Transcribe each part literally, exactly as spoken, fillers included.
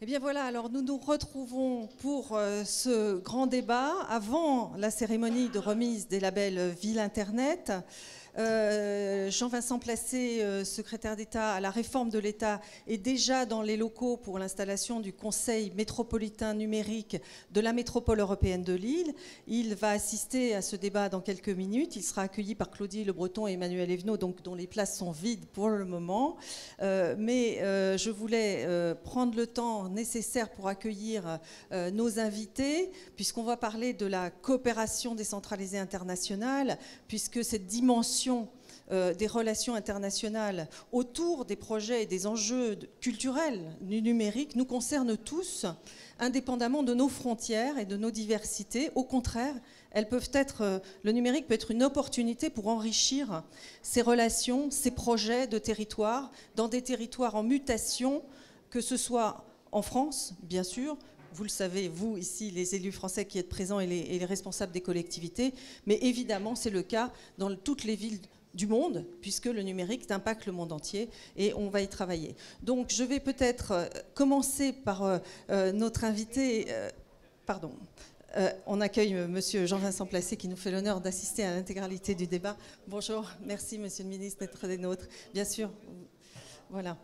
Eh bien voilà, alors nous nous retrouvons pour euh, ce grand débat avant la cérémonie de remise des labels Ville Internet. Euh, Jean-Vincent Placé, euh, secrétaire d'État à la réforme de l'État, est déjà dans les locaux pour l'installation du Conseil métropolitain numérique de la métropole européenne de Lille. Il va assister à ce débat dans quelques minutes. Il sera accueilli par Claudie Le Breton et Emmanuel Evenot, donc, dont les places sont vides pour le moment. Euh, mais euh, je voulais euh, prendre le temps nécessaire pour accueillir euh, nos invités, puisqu'on va parler de la coopération décentralisée internationale, puisque cette dimension Euh, des relations internationales autour des projets et des enjeux culturels du numérique nous concernent tous, indépendamment de nos frontières et de nos diversités. Au contraire, elles peuvent être, euh, le numérique peut être une opportunité pour enrichir ces relations, ces projets de territoire, dans des territoires en mutation, que ce soit en France, bien sûr. Vous le savez, vous, ici, les élus français qui êtes présents et les, et les responsables des collectivités, mais évidemment, c'est le cas dans toutes les villes du monde, puisque le numérique impacte le monde entier, et on va y travailler. Donc, je vais peut-être commencer par euh, euh, notre invité... Euh, pardon. Euh, on accueille euh, monsieur Jean-Vincent Placé, qui nous fait l'honneur d'assister à l'intégralité du débat. Bonjour, merci, monsieur le ministre, d'être des nôtres. Bien sûr, voilà.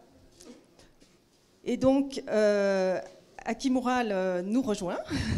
Et donc... Euh, Hakim Oural euh, nous rejoint.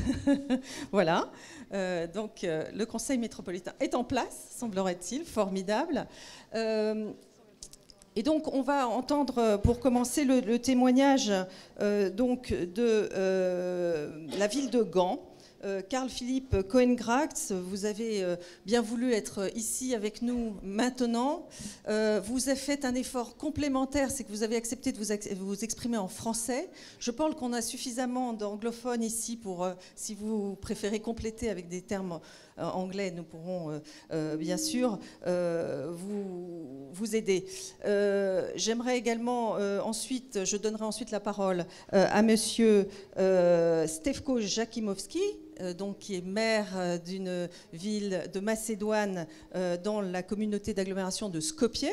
Voilà. Euh, donc, euh, le Conseil métropolitain est en place, semblerait-il. Formidable. Euh, et donc, on va entendre, pour commencer, le, le témoignage euh, donc, de euh, la ville de Gand. Euh, Carl-Philippe Cohen-Grax, vous avez euh, bien voulu être ici avec nous maintenant. Euh, vous avez fait un effort complémentaire, c'est que vous avez accepté de vous, vous exprimer en français. Je pense qu'on a suffisamment d'anglophones ici pour, euh, si vous préférez compléter avec des termes euh, anglais, nous pourrons euh, euh, bien sûr euh, vous, vous aider. Euh, J'aimerais également euh, ensuite, je donnerai ensuite la parole euh, à monsieur euh, Stefko Jakimowski, donc, qui est maire d'une ville de Macédoine dans la communauté d'agglomération de Skopje,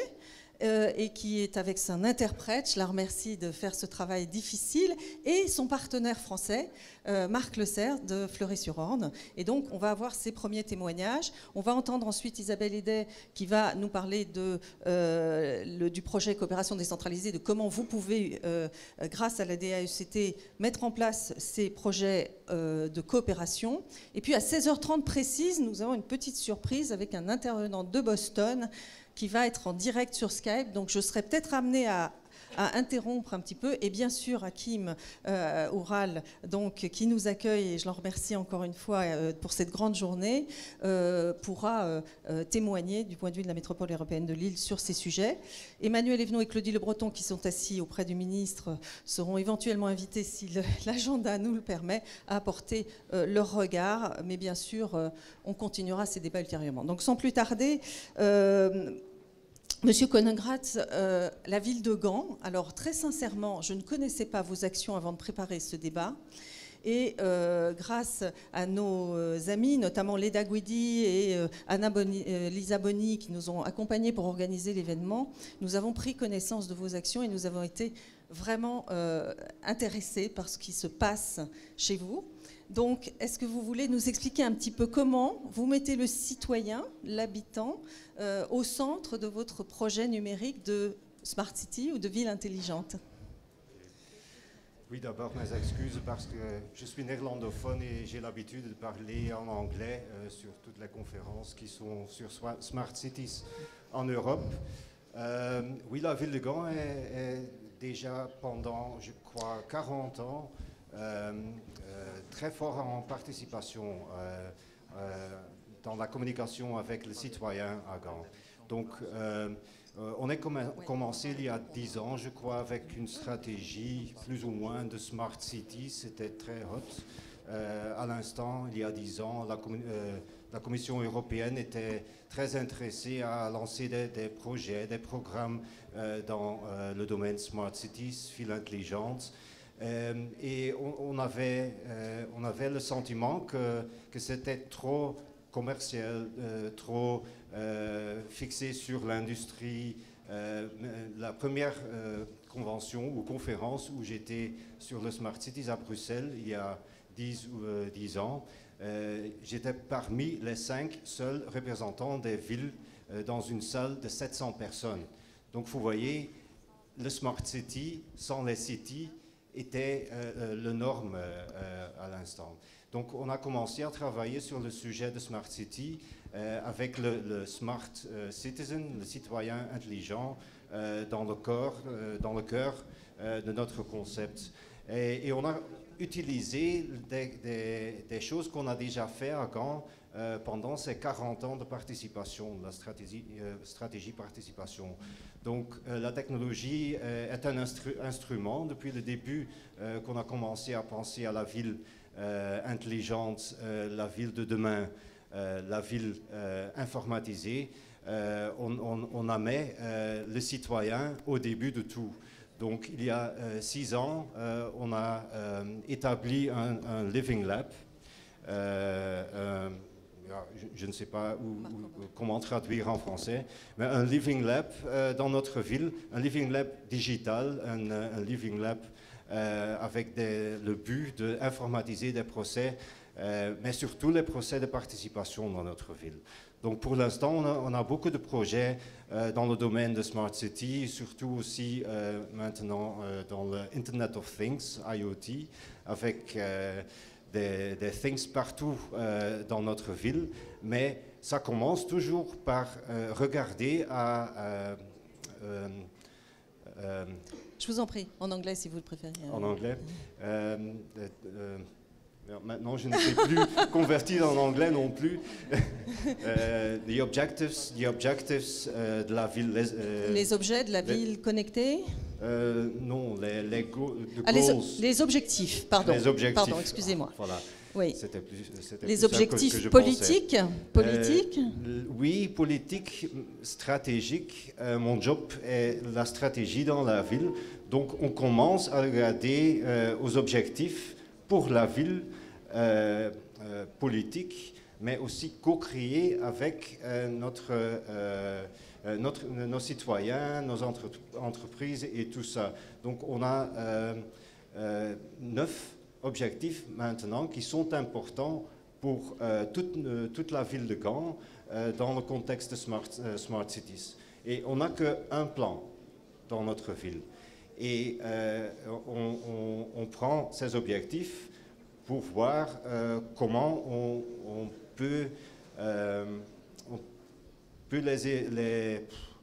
et qui est avec son interprète, je la remercie de faire ce travail difficile, et son partenaire français, Marc Le Serre de Fleury-sur-Orne. Et donc, on va avoir ses premiers témoignages. On va entendre ensuite Isabelle Edet, qui va nous parler de, euh, le, du projet coopération décentralisée, de comment vous pouvez, euh, grâce à la D A E C T, mettre en place ces projets euh, de coopération. Et puis, à seize heures trente précise, nous avons une petite surprise avec un intervenant de Boston, qui va être en direct sur Skype, donc je serai peut-être amenée à, à interrompre un petit peu, et bien sûr Hakim euh, Oural, donc, qui nous accueille, et je l'en remercie encore une fois euh, pour cette grande journée, euh, pourra euh, euh, témoigner du point de vue de la métropole européenne de Lille sur ces sujets. Emmanuel Evenot et Claudie Le Breton, qui sont assis auprès du ministre, seront éventuellement invités, si l'agenda nous le permet, à apporter euh, leur regard, mais bien sûr, euh, on continuera ces débats ultérieurement. Donc sans plus tarder, euh, Monsieur Cohen-Grax, euh, la ville de Gand, alors très sincèrement, je ne connaissais pas vos actions avant de préparer ce débat. Et euh, grâce à nos amis, notamment Leda Guidi et euh, Anna Boni, euh, Lisa Boni, qui nous ont accompagnés pour organiser l'événement, nous avons pris connaissance de vos actions et nous avons été vraiment euh, intéressés par ce qui se passe chez vous. Donc, est-ce que vous voulez nous expliquer un petit peu comment vous mettez le citoyen, l'habitant, euh, au centre de votre projet numérique de Smart City ou de ville intelligente? Oui, d'abord mes excuses parce que je suis néerlandophone et j'ai l'habitude de parler en anglais euh, sur toutes les conférences qui sont sur Smart Cities en Europe. Euh, oui, la ville de Gand est, est déjà pendant, je crois, quarante ans, Euh, euh, très fort en participation euh, euh, dans la communication avec les citoyens à Gand. Donc, euh, euh, on a comm commencé il y a dix ans, je crois, avec une stratégie plus ou moins de Smart City. C'était très hot. Euh, à l'instant, il y a dix ans, la, com euh, la Commission européenne était très intéressée à lancer des, des projets, des programmes euh, dans euh, le domaine Smart Cities, ville intelligente. Euh, et on, on, avait, euh, on avait le sentiment que, que c'était trop commercial, euh, trop euh, fixé sur l'industrie, Euh, la première euh, convention ou conférence où j'étais sur le Smart Cities à Bruxelles, il y a dix ou euh, dix ans, euh, j'étais parmi les cinq seuls représentants des villes euh, dans une salle de sept cents personnes. Donc vous voyez, le Smart City, sans les cities, était euh, le norme euh, à l'instant. Donc on a commencé à travailler sur le sujet de Smart City euh, avec le, le Smart euh, Citizen, le citoyen intelligent, euh, dans le corps, euh, dans le cœur euh, de notre concept. Et, et on a utilisé des, des, des choses qu'on a déjà fait à Gand euh, pendant ces quarante ans de participation, la stratégie, euh, stratégie participation. Donc euh, la technologie euh, est un instru instrument depuis le début euh, qu'on a commencé à penser à la ville euh, intelligente, euh, la ville de demain, euh, la ville euh, informatisée. Euh, on, on, on a mis euh, le citoyen au début de tout. Donc il y a euh, six ans, euh, on a euh, établi un, un Living Lab. Euh, euh, Je, je ne sais pas où, où, comment traduire en français, mais un Living Lab euh, dans notre ville, un Living Lab digital, un, un Living Lab euh, avec des, le but d'informatiser des procès, euh, mais surtout les procès de participation dans notre ville. Donc pour l'instant, on, on a beaucoup de projets euh, dans le domaine de Smart City, surtout aussi euh, maintenant euh, dans le Internet of Things, I O T, avec euh, Des, des things partout euh, dans notre ville, mais ça commence toujours par euh, regarder à... Euh, euh, euh, Je vous en prie, en anglais si vous le préférez. En anglais. Euh, euh, maintenant, je ne sais plus convertir en anglais non plus. euh, the objectives, the objectives euh, de la ville. Les, euh, les objets de la les, ville connectée. Euh, non, les, les, go ah, les, les objectifs, pardon. Les objectifs. Pardon, excusez-moi. Voilà. Oui. C'était plus, c'était les plus objectifs que, que politiques, politiques euh, Oui, politique, stratégique. Euh, mon job est la stratégie dans la ville. Donc on commence à regarder euh, aux objectifs pour la ville euh, euh, politique, mais aussi co-créer avec euh, notre... Euh, Euh, notre, nos citoyens, nos entre, entreprises et tout ça. Donc on a euh, euh, neuf objectifs maintenant qui sont importants pour euh, toute, euh, toute la ville de Gand euh, dans le contexte de Smart, euh, Smart Cities. Et on n'a qu'un plan dans notre ville. Et euh, on, on, on prend ces objectifs pour voir euh, comment on, on peut... Euh, peut les, les,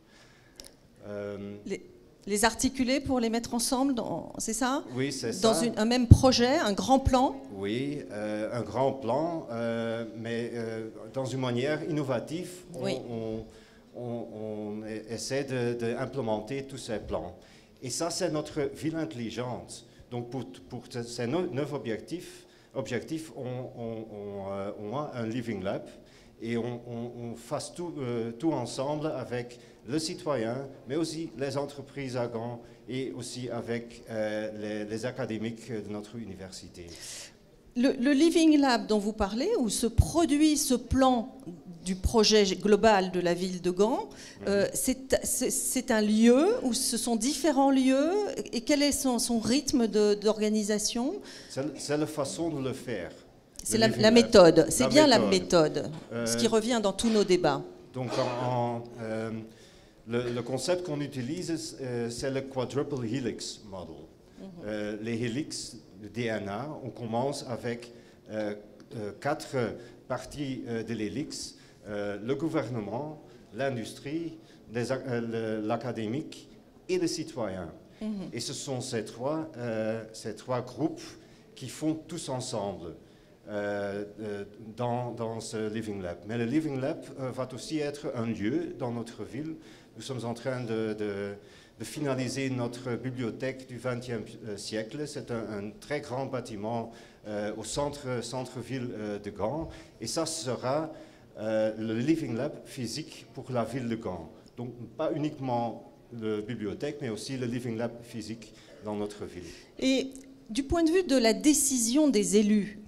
euh, les, les articuler pour les mettre ensemble, c'est ça? Oui, c'est ça. Dans une, un même projet, un grand plan? Oui, euh, un grand plan, euh, mais euh, dans une manière innovative, on, oui. on, on, on essaie d'implémenter tous ces plans. Et ça, c'est notre ville intelligente. Donc pour, pour ces neuf objectifs, objectifs on, on, on, on a un Living Lab. Et on, on, on fasse tout, euh, tout ensemble avec le citoyen, mais aussi les entreprises à Gand et aussi avec euh, les, les académiques de notre université. Le, le Living Lab dont vous parlez, où se produit ce plan du projet global de la ville de Gand, mmh. euh, c'est un lieu où ce sont différents lieux, et quel est son, son rythme d'organisation? C'est la façon de le faire. C'est la, la méthode, c'est bien méthode. la méthode, euh, ce qui revient dans tous nos débats. Donc, en, en, euh, le, le concept qu'on utilise, euh, c'est le Quadruple Helix Model. Mm-hmm. euh, les helix de D N A, on commence avec euh, euh, quatre parties euh, de l'hélix, euh, le gouvernement, l'industrie, euh, l'académique et le citoyen. Mm-hmm. Et ce sont ces trois, euh, ces trois groupes qui font tous ensemble. Euh, euh, dans, dans ce Living Lab. Mais le Living Lab euh, va aussi être un lieu dans notre ville. Nous sommes en train de, de, de finaliser notre bibliothèque du vingtième siècle. C'est un, un très grand bâtiment euh, au centre, centre-ville euh, de Gand. Et ça sera euh, le Living Lab physique pour la ville de Gand. Donc pas uniquement la bibliothèque, mais aussi le Living Lab physique dans notre ville. Et du point de vue de la décision des élus,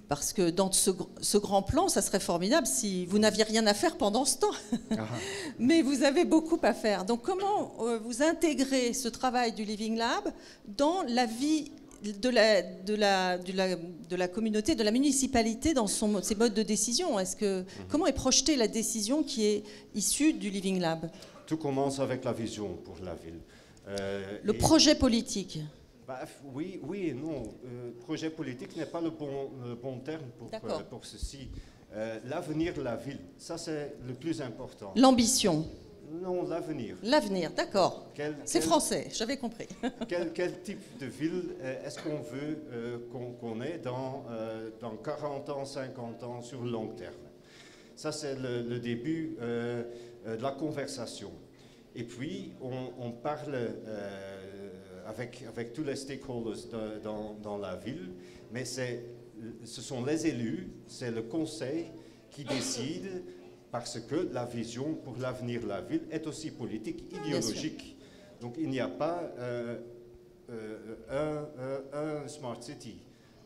Parce que dans ce, ce grand plan, ça serait formidable si vous n'aviez rien à faire pendant ce temps. Ah. Mais vous avez beaucoup à faire. Donc comment euh, vous intégrez ce travail du Living Lab dans la vie de la, de la, de la, de la communauté, de la municipalité, dans son, ses modes de décision? Est-ce que, mm-hmm. Comment est projetée la décision qui est issue du Living Lab? Tout commence avec la vision pour la ville. Euh, Le projet politique. Bah, oui, oui et non. Euh, projet politique n'est pas le bon, le bon terme pour, euh, pour ceci. Euh, l'avenir de la ville, ça c'est le plus important. L'ambition. Non, l'avenir. L'avenir, d'accord. C'est français, j'avais compris. quel, quel type de ville euh, est-ce qu'on veut euh, qu'on qu'on ait dans, euh, dans quarante ans, cinquante ans, sur le long terme? Ça c'est le, le début euh, de la conversation. Et puis, on, on parle... Euh, Avec, avec tous les stakeholders de, dans, dans la ville, mais ce sont les élus, c'est le conseil qui décide parce que la vision pour l'avenir de la ville est aussi politique, idéologique. Donc il n'y a pas euh, euh, un, un, un Smart City.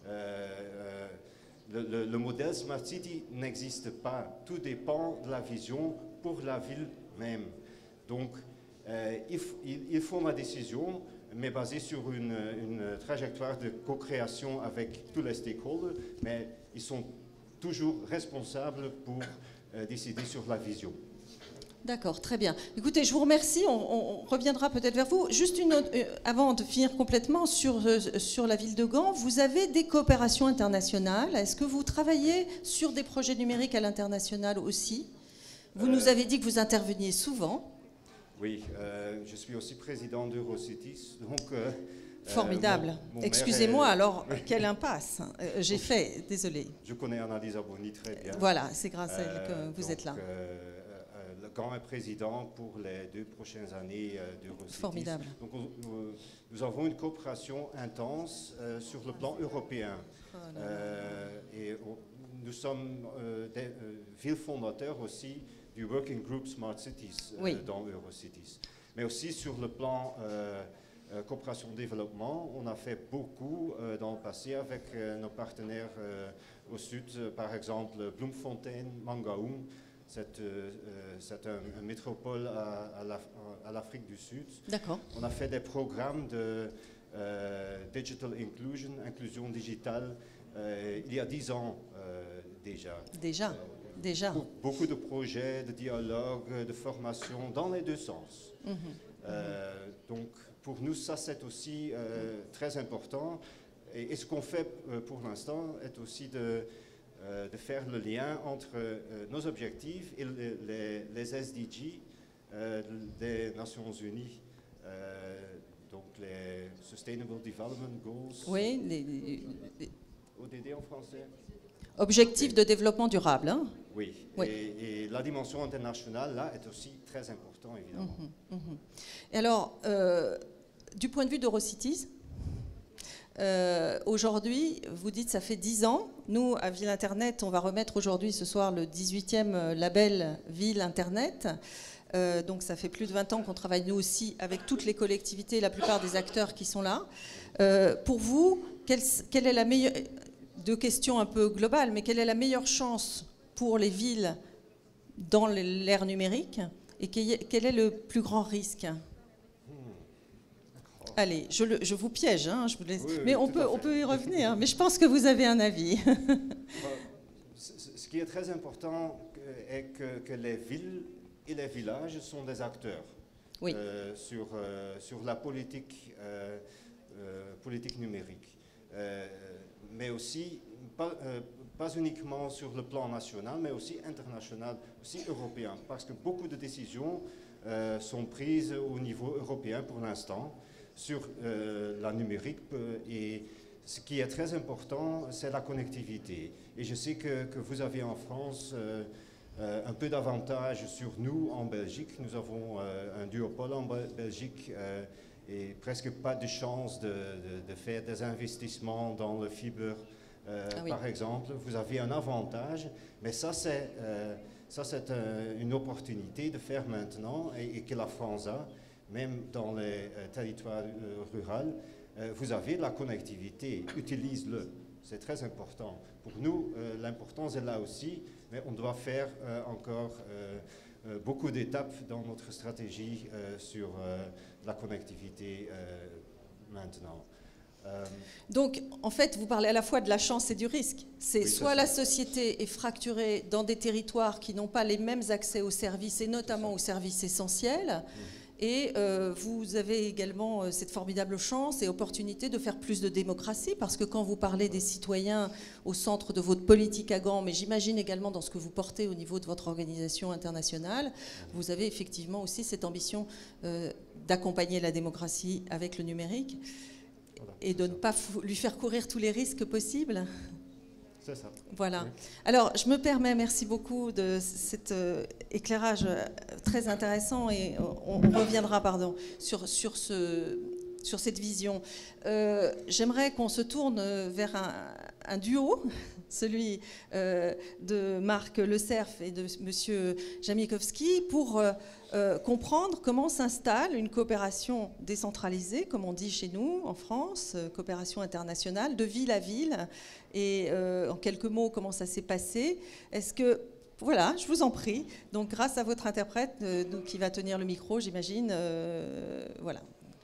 Euh, le, le, le modèle Smart City n'existe pas. Tout dépend de la vision pour la ville même. Donc euh, il, il, il faut ma décision, mais basée sur une, une trajectoire de co-création avec tous les stakeholders, mais ils sont toujours responsables pour euh, décider sur la vision. D'accord, très bien. Écoutez, je vous remercie, on, on reviendra peut-être vers vous. Juste une autre, euh, avant de finir complètement sur, euh, sur la ville de Gand, vous avez des coopérations internationales. Est-ce que vous travaillez sur des projets numériques à l'international aussi? Vous euh... nous avez dit que vous interveniez souvent. Oui, euh, je suis aussi président d'Eurocities, donc... Euh, Formidable. Euh, mon, mon Excusez-moi, est... alors, quelle impasse euh, j'ai fait, désolé. Je connais Annalisa Boni très bien. Voilà, c'est grâce à elle que vous donc, êtes là. Euh, le Gand est président pour les deux prochaines années euh, d'Eurocities. Formidable. Donc, on, nous, nous avons une coopération intense euh, sur le plan européen. Oh euh, et on, nous sommes euh, des euh, villes fondateurs aussi du Working Group Smart Cities euh, oui. dans Eurocities. Mais aussi sur le plan euh, euh, coopération-développement, on a fait beaucoup euh, dans le passé avec euh, nos partenaires euh, au sud, euh, par exemple Bloemfontein, Mangaung. C'est euh, un, un métropole à, à l'Afrique du Sud. D'accord. On a fait des programmes de euh, digital inclusion, inclusion digitale, euh, il y a dix ans euh, déjà. Déjà. Euh, Déjà. Beaucoup de projets, de dialogue, de formation dans les deux sens. Mmh. Euh, donc pour nous, ça c'est aussi euh, très important. Et, et ce qu'on fait euh, pour l'instant est aussi de, euh, de faire le lien entre euh, nos objectifs et les, les, les S D G euh, des Nations Unies. Euh, donc les Sustainable Development Goals. Oui, les, les, les... O D D en français. Objectifs de développement durable. Hein? Oui, oui. Et, et la dimension internationale, là, est aussi très importante, évidemment. Mmh, mmh. Et alors, euh, du point de vue d'Eurocities, euh, aujourd'hui, vous dites ça fait dix ans. Nous, à Ville Internet, on va remettre aujourd'hui, ce soir, le dix-huitième label Ville Internet. Euh, donc ça fait plus de vingt ans qu'on travaille, nous aussi, avec toutes les collectivités, la plupart des acteurs qui sont là. Euh, pour vous, quelle, quelle est la meilleure... Deux questions un peu globales, mais quelle est la meilleure chance pour les villes dans l'ère numérique et quel est le plus grand risque? mmh. Allez, je, le, je vous piège, hein, je vous laisse. Oui, oui, mais on peut, on peut y revenir, hein, mais je pense que vous avez un avis. Ce qui est très important est que, que les villes et les villages sont des acteurs oui. euh, sur, euh, sur la politique, euh, euh, politique numérique. Euh, mais aussi, pas, euh, pas uniquement sur le plan national, mais aussi international, aussi européen, parce que beaucoup de décisions euh, sont prises au niveau européen pour l'instant sur euh, la numérique, et ce qui est très important, c'est la connectivité. Et je sais que, que vous avez en France euh, euh, un peu d'avantage sur nous en Belgique. Nous avons euh, un duopole en Belgique, euh, et presque pas de chance de, de, de faire des investissements dans le fibre, euh, ah oui. par exemple. Vous avez un avantage, mais ça c'est euh, ça c'est un, une opportunité de faire maintenant et, et que la France a, même dans les euh, territoires euh, ruraux. Euh, vous avez de la connectivité, utilise-le. C'est très important. Pour nous, euh, l'importance est là aussi, mais on doit faire euh, encore euh, euh, beaucoup d'étapes dans notre stratégie euh, sur euh, la connectivité euh, maintenant. Euh, Donc, en fait, vous parlez à la fois de la chance et du risque. C'est oui, soit c'est la ça. société est fracturée dans des territoires qui n'ont pas les mêmes accès aux services, et notamment aux services essentiels, mmh. et euh, vous avez également euh, cette formidable chance et opportunité de faire plus de démocratie, parce que quand vous parlez des citoyens au centre de votre politique à Gand, mais j'imagine également dans ce que vous portez au niveau de votre organisation internationale, mmh. vous avez effectivement aussi cette ambition euh, d'accompagner la démocratie avec le numérique. Et de ne pas lui faire courir tous les risques possibles. C'est ça. Voilà. Oui. Alors, je me permets, merci beaucoup de cet euh, éclairage très intéressant, et on, on reviendra, pardon, sur, sur, ce, sur cette vision. Euh, j'aimerais qu'on se tourne vers un, un duo, celui euh, de Marc Le Cerf et de M. Jamikowski, pour euh, euh, comprendre comment s'installe une coopération décentralisée, comme on dit chez nous en France, euh, coopération internationale, de ville à ville, et euh, en quelques mots, comment ça s'est passé. Est-ce que, voilà, je vous en prie, donc grâce à votre interprète, euh, donc, qui va tenir le micro, j'imagine, euh, voilà.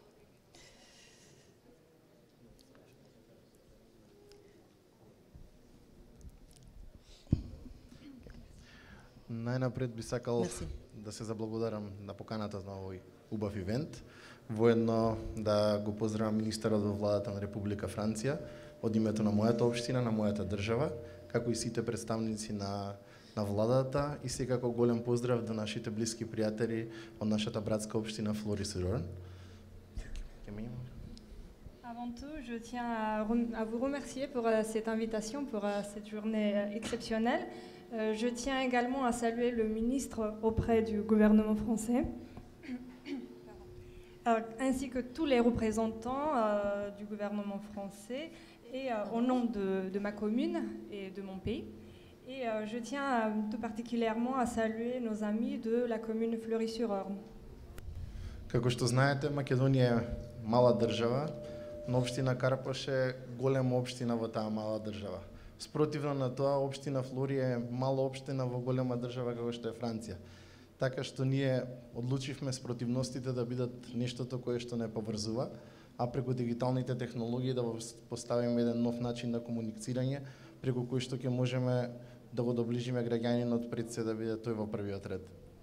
Најнапред би сакал Merci. да се заблагодарам на поканата на овој убав ивент. Воедно да го поздравам министерот во владата на Република Франција од името на мојата општина, на мојата држава, како и сите представници на на владата, и секако голем поздрав до нашите блиски пријатели од нашата братска општина Флори-sur-Orne. Avant tout, je tiens à, à vous remercier pour uh, cette invitation, pour uh, cette journée uh, exceptionnelle. Euh, je tiens également à saluer le ministre auprès du gouvernement français, euh, ainsi que tous les représentants euh, du gouvernement français, et euh, au nom de, de ma commune et de mon pays. Et euh, je tiens à, tout particulièrement à saluer nos amis de la commune Fleury-sur-Orne. Како што знаете, Македонија е мала држава, но општина Карпош е голема општина во таа мала држава. Спротивно на тоа, општина Флори е мала општина во голема држава како што е Франција. Така што ние одлучивме спротивностите да бидат нештото кое што не поврзува, а преку дигиталните технологии да поставиме еден нов начин на комуницирање, преку кој што ќе можеме да го доближиме граѓанинот пред се да биде тој во првиот ред.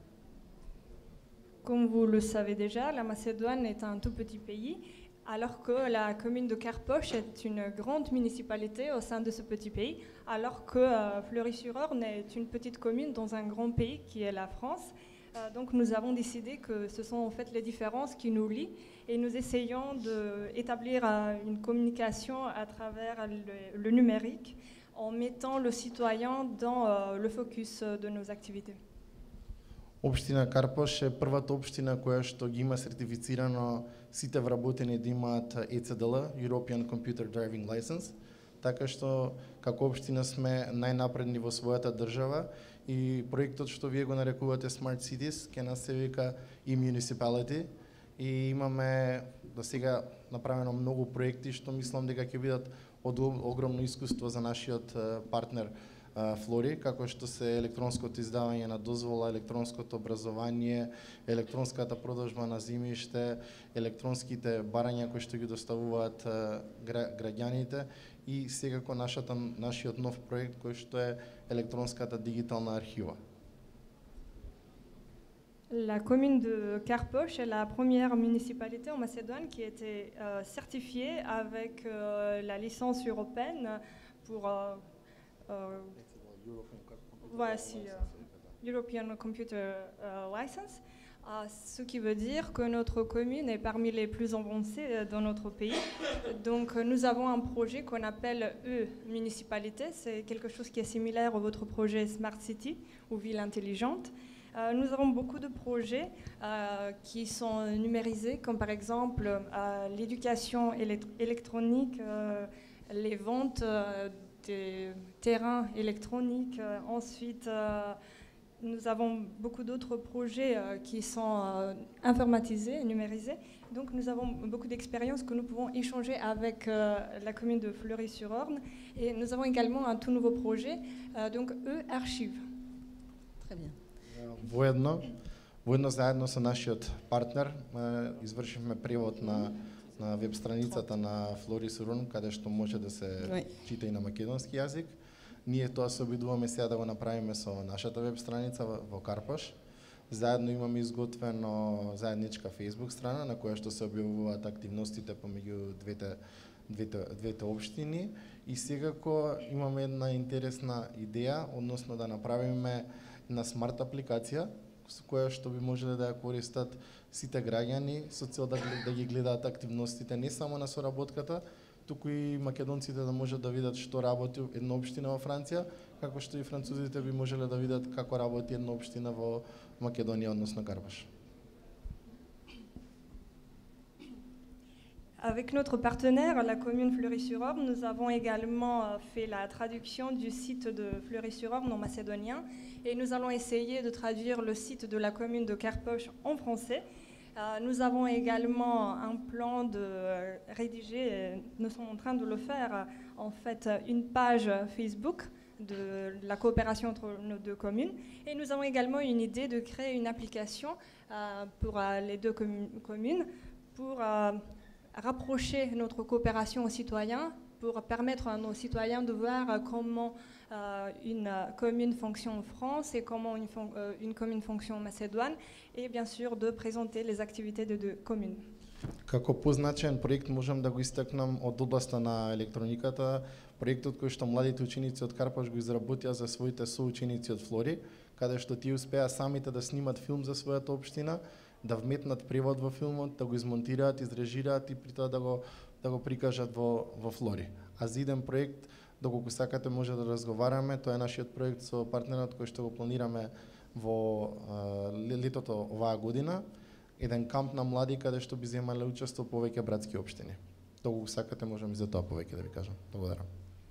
Comme vous le savez déjà, la Macédoine est un tout petit pays, alors que la commune de Karpoš est une grande municipalité au sein de ce petit pays, alors que euh, Fleury-sur-Orne est une petite commune dans un grand pays qui est la France. Euh, donc nous avons décidé que ce sont en fait les différences qui nous lient, et nous essayons d'établir euh, une communication à travers le, le numérique, en mettant le citoyen dans euh, le focus de nos activités. Општина Карпош е првата општина која што ги има сертифицирано сите вработени да имаат Е Це Де Ел, European Computer Driving License, така што како општина сме најнапредни во својата држава, и проектот што вие го нарекувате Smart Cities ќе нас се вика e-Municipality, и имаме до сега направено многу проекти што мислам дека ќе бидат од огромно искуство за нашиот партнер Флори, како што се електронското издавање на дозвола, електронското образование, електронската продажба на земјиште, електронските барања кои што ги доставуваат граѓаните, и секако нашата, нашиот нов проект кој што е електронската дигитална архива. La commune de Karpoš est la première municipalité en Macédoine qui a été euh, certifiée avec euh, la licence européenne pour euh, euh, voici, euh, European Computer uh, License, uh, ce qui veut dire que notre commune est parmi les plus avancées euh, dans notre pays. Donc euh, nous avons un projet qu'on appelle e-Municipalité, c'est quelque chose qui est similaire à votre projet Smart City ou Ville Intelligente. Euh, nous avons beaucoup de projets euh, qui sont numérisés, comme par exemple euh, l'éducation élect électronique, euh, les ventes euh, des terrains électroniques. Euh, ensuite, euh, nous avons beaucoup d'autres projets euh, qui sont euh, informatisés et numérisés. Donc nous avons beaucoup d'expériences que nous pouvons échanger avec euh, la commune de Fleury-sur-Orne. Et nous avons également un tout nouveau projet, euh, donc E-Archive. Très bien. Воедно, воедно заедно со нашиот партнер извршивме превод на на веб страницата на Fleury-sur-Orne, каде што може да се Oui. чита и на македонски јазик. Ние тоа се обидуваме сега да го направиме со нашата веб страница во, во Карпош. Заедно имаме изготвено заедничка Facebook страна на која што се објавуваат активностите помеѓу двете двете двете општини и секако имаме една интересна идеја, односно да направиме на смарт апликација со која што би можеле да ја користат сите граѓани со цел да, да ги гледаат активностите не само на соработката, туку и македонците да можат да видат што работи една општина во Франција, како што и французите би можеле да видат како работи една општина во Македонија, односно Карпош. Avec notre partenaire, la commune Fleury-sur-Orne, nous avons également fait la traduction du site de Fleury-sur-Orne en macédonien et nous allons essayer de traduire le site de la commune de Karpoš en français. Euh, nous avons également un plan de euh, rédiger, euh, nous sommes en train de le faire, euh, en fait, une page Facebook de la coopération entre nos deux communes. Et nous avons également une idée de créer une application euh, pour euh, les deux commu- communes pour euh, rapprocher notre coopération aux citoyens, pour permettre à nos citoyens de voir euh, comment euh, une euh, commune fonctionne en France et comment une, fon- euh, une commune fonctionne en Macédoine, et bien sûr de présenter les activités de deux communes. Како позначаен проект можам да го истакнам од областа на електрониката, проектот кој што младите ученици од Карпош го изработија за своите соученици од Флори, каде што тие успеа самите да снимат филм за својата општина, да вметнат превод во филмот, да го измонтираат, изрежираат и при тоа да го да го прикажат во во Флори. А за иден проект, доколку сакате може да разговараме, тоа е нашиот проект со партнерот кој што го планираме во uh, летото оваа година. Еден камп на млади каде што би земале учество повеќе братски општини. Доколку сакате можам и за тоа повеќе да ви кажам. Благодарам.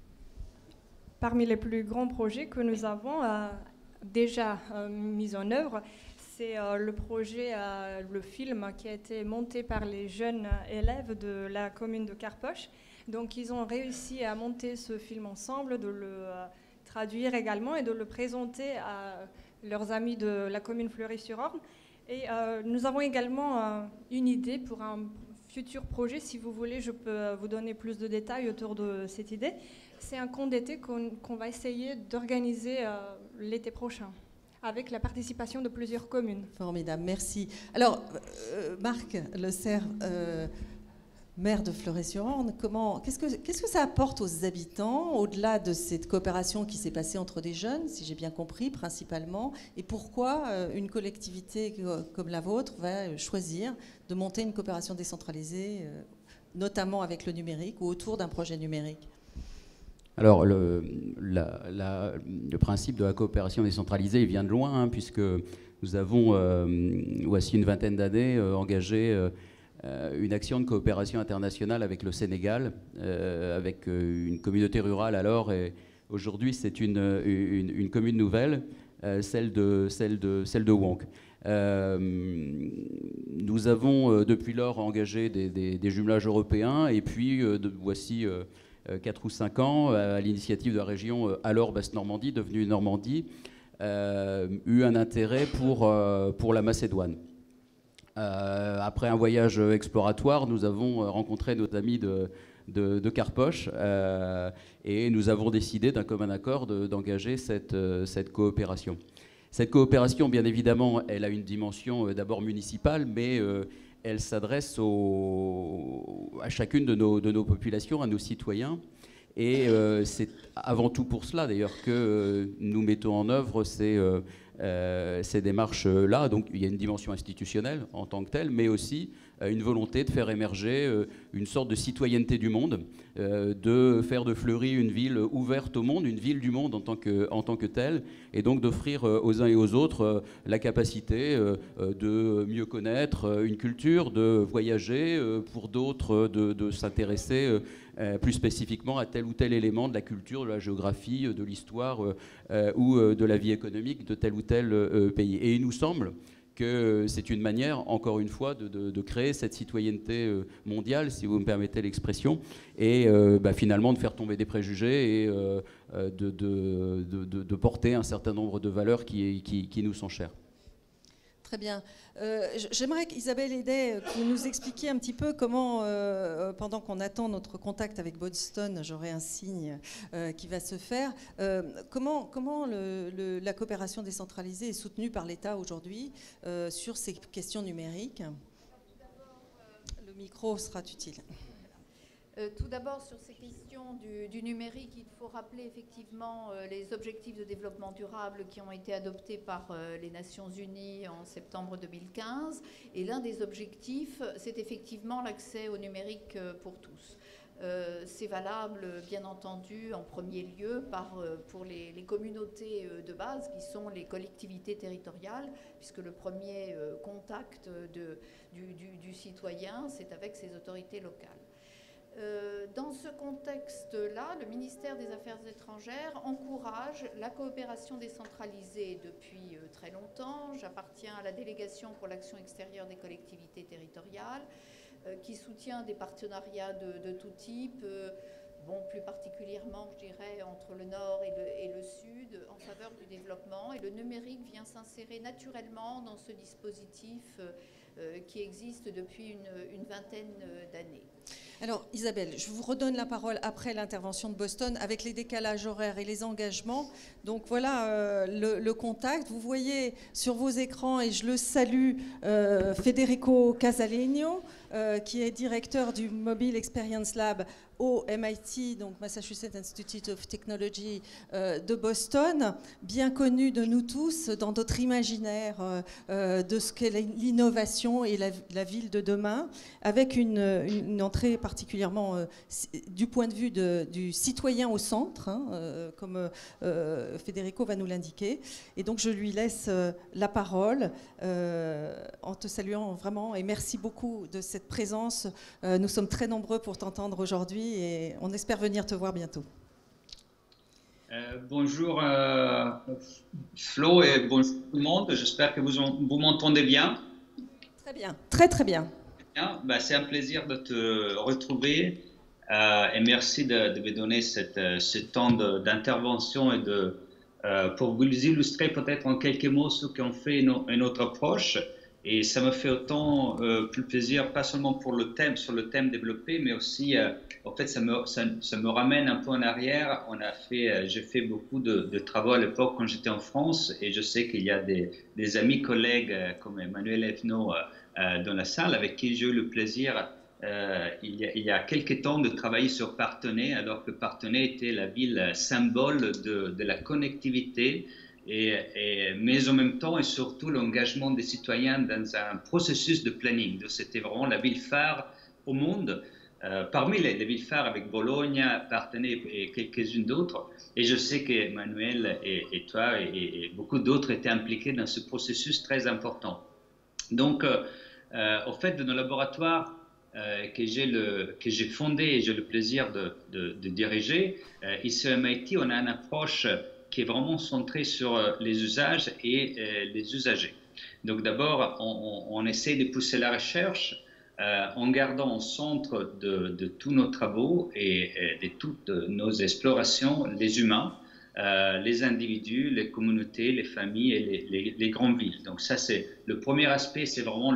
Parmi les plus grands projets que nous avons euh, déjà euh, mis en œuvre, c'est euh, le projet, euh, le film qui a été monté par les jeunes élèves de la commune de Karpoš. Donc ils ont réussi à monter ce film ensemble, de le euh, traduire également et de le présenter à leurs amis de la commune Fleury-sur-Orne. Et euh, nous avons également euh, une idée pour un futur projet. Si vous voulez, je peux vous donner plus de détails autour de cette idée. C'est un camp d'été qu'on qu'on va essayer d'organiser euh, l'été prochain, avec la participation de plusieurs communes. Formidable, merci. Alors, euh, Marc Le Cerf, euh, maire de Fleury-sur-Orne, comment, qu'est-ce que, qu'est-ce que ça apporte aux habitants, au-delà de cette coopération qui s'est passée entre des jeunes, si j'ai bien compris, principalement, et pourquoi euh, une collectivité que- comme la vôtre va choisir de monter une coopération décentralisée, euh, notamment avec le numérique ou autour d'un projet numérique? Alors, le, la- la- le principe de la coopération décentralisée il vient de loin, hein, puisque nous avons, euh, voici une vingtaine d'années, euh, engagé euh, euh, une action de coopération internationale avec le Sénégal, euh, avec euh, une communauté rurale alors, et aujourd'hui c'est une, une, une commune nouvelle, euh, celle de, celle de, celle de Wonk. Euh, nous avons euh, depuis lors engagé des, des- des jumelages européens, et puis euh, de, voici euh, quatre ou cinq ans, à l'initiative de la région euh, alors Basse-Normandie, devenue Normandie, euh, eu un intérêt pour, euh, pour la Macédoine. Euh, après un voyage exploratoire, nous avons euh, rencontré nos amis de, de, de Karpoš, euh, et nous avons décidé d'un commun accord de- d'engager cette, euh, cette coopération. Cette coopération, bien évidemment, elle a une dimension euh, d'abord municipale, mais euh, elle s'adresse au- à chacune de nos, de nos populations, à nos citoyens. Et euh, c'est avant tout pour cela, d'ailleurs, que euh, nous mettons en œuvre ces, euh, euh, ces démarches-là. Donc il y a une dimension institutionnelle en tant que telle, mais aussi euh, une volonté de faire émerger euh, une sorte de citoyenneté du monde, euh, de faire de Fleury une ville ouverte au monde, une ville du monde en tant que, en tant que telle, et donc d'offrir euh, aux uns et aux autres euh, la capacité euh, euh, de mieux connaître euh, une culture, de voyager, euh, pour d'autres euh, de, de s'intéresser euh, euh, plus spécifiquement à tel ou tel élément de la culture, de la géographie, euh, de l'histoire euh, euh, ou euh, de la vie économique de tel ou tel euh, pays. Et il nous semble que c'est une manière, encore une fois, de, de, de créer cette citoyenneté mondiale, si vous me permettez l'expression, et euh, bah, finalement de faire tomber des préjugés et euh, de, de, de, de porter un certain nombre de valeurs qui, qui, qui nous sont chères. Très bien. Euh, J'aimerais qu'Isabelle Edet nous expliquiez un petit peu comment, euh, pendant qu'on attend notre contact avec Boston, j'aurai un signe euh, qui va se faire, euh, comment, comment le, le, la coopération décentralisée est soutenue par l'État aujourd'hui euh, sur ces questions numériques. Le micro sera utile. Euh, tout d'abord, sur ces questions du, du numérique, il faut rappeler effectivement euh, les objectifs de développement durable qui ont été adoptés par euh, les Nations Unies en septembre deux mille quinze. Et l'un des objectifs, c'est effectivement l'accès au numérique euh, pour tous. Euh, c'est valable, bien entendu, en premier lieu par, euh, pour les, les communautés euh, de base, qui sont les collectivités territoriales, puisque le premier euh, contact de, du, du, du citoyen, c'est avec ses autorités locales. Euh, dans ce contexte-là, le ministère des Affaires étrangères encourage la coopération décentralisée depuis euh, très longtemps. J'appartiens à la délégation pour l'action extérieure des collectivités territoriales, euh, qui soutient des partenariats de, de tout type, euh, bon, plus particulièrement, je dirais, entre le Nord et le, et le Sud, en faveur du développement. Et le numérique vient s'insérer naturellement dans ce dispositif euh, qui existe depuis une, une vingtaine d'années. Alors Isabelle, je vous redonne la parole après l'intervention de Boston avec les décalages horaires et les engagements. Donc voilà euh, le, le contact. Vous voyez sur vos écrans, et je le salue, euh, Federico Casalegno, euh, qui est directeur du Mobile Experience Lab au M I T, donc Massachusetts Institute of Technology euh, de Boston, bien connu de nous tous dans notre imaginaire euh, euh, de ce qu'est l'innovation et la, la ville de demain, avec une, une entrée particulièrement euh, du point de vue de, du citoyen au centre, hein, euh, comme euh, Federico va nous l'indiquer. Et donc je lui laisse euh, la parole euh, en te saluant vraiment, et merci beaucoup de cette présence. Euh, nous sommes très nombreux pour t'entendre aujourd'hui, et on espère venir te voir bientôt. Euh, bonjour euh, Flo, et bonjour tout le monde. J'espère que vous, vous m'entendez bien. Très bien, très très bien. bien. Ben, c'est un plaisir de te retrouver euh, et merci de, de me donner cette, ce temps d'intervention et de, euh, pour vous illustrer peut-être en quelques mots ce qu'on fait et notre approche. Et ça me fait autant euh, plus plaisir, pas seulement pour le thème, sur le thème développé, mais aussi, euh, en fait, ça me, ça, ça me ramène un peu en arrière. On a fait, euh, j'ai fait beaucoup de, de travaux à l'époque quand j'étais en France, et je sais qu'il y a des, des amis collègues euh, comme Emmanuel Evno euh, euh, dans la salle, avec qui j'ai eu le plaisir, euh, il, y a, il y a quelques temps, de travailler sur Parthenay, alors que Parthenay était la ville symbole de, de la connectivité. Et, et, mais en même temps et surtout l'engagement des citoyens dans un processus de planning. C'était vraiment la ville phare au monde, euh, parmi les, les villes phares avec Bologne, Parthenay et quelques-unes d'autres. Et je sais qu'Emmanuel et, et toi et, et beaucoup d'autres étaient impliqués dans ce processus très important. Donc, euh, euh, au fait, de nos laboratoires euh, que j'ai fondés et j'ai le plaisir de, de, de diriger, euh, ici à M I T, on a une approche qui est vraiment centré sur les usages et euh, les usagers. Donc d'abord, on, on, on essaie de pousser la recherche euh, en gardant au centre de, de tous nos travaux et, et de toutes nos explorations les humains, euh, les individus, les communautés, les familles et les, les, les grandes villes. Donc ça, c'est le premier aspect, c'est vraiment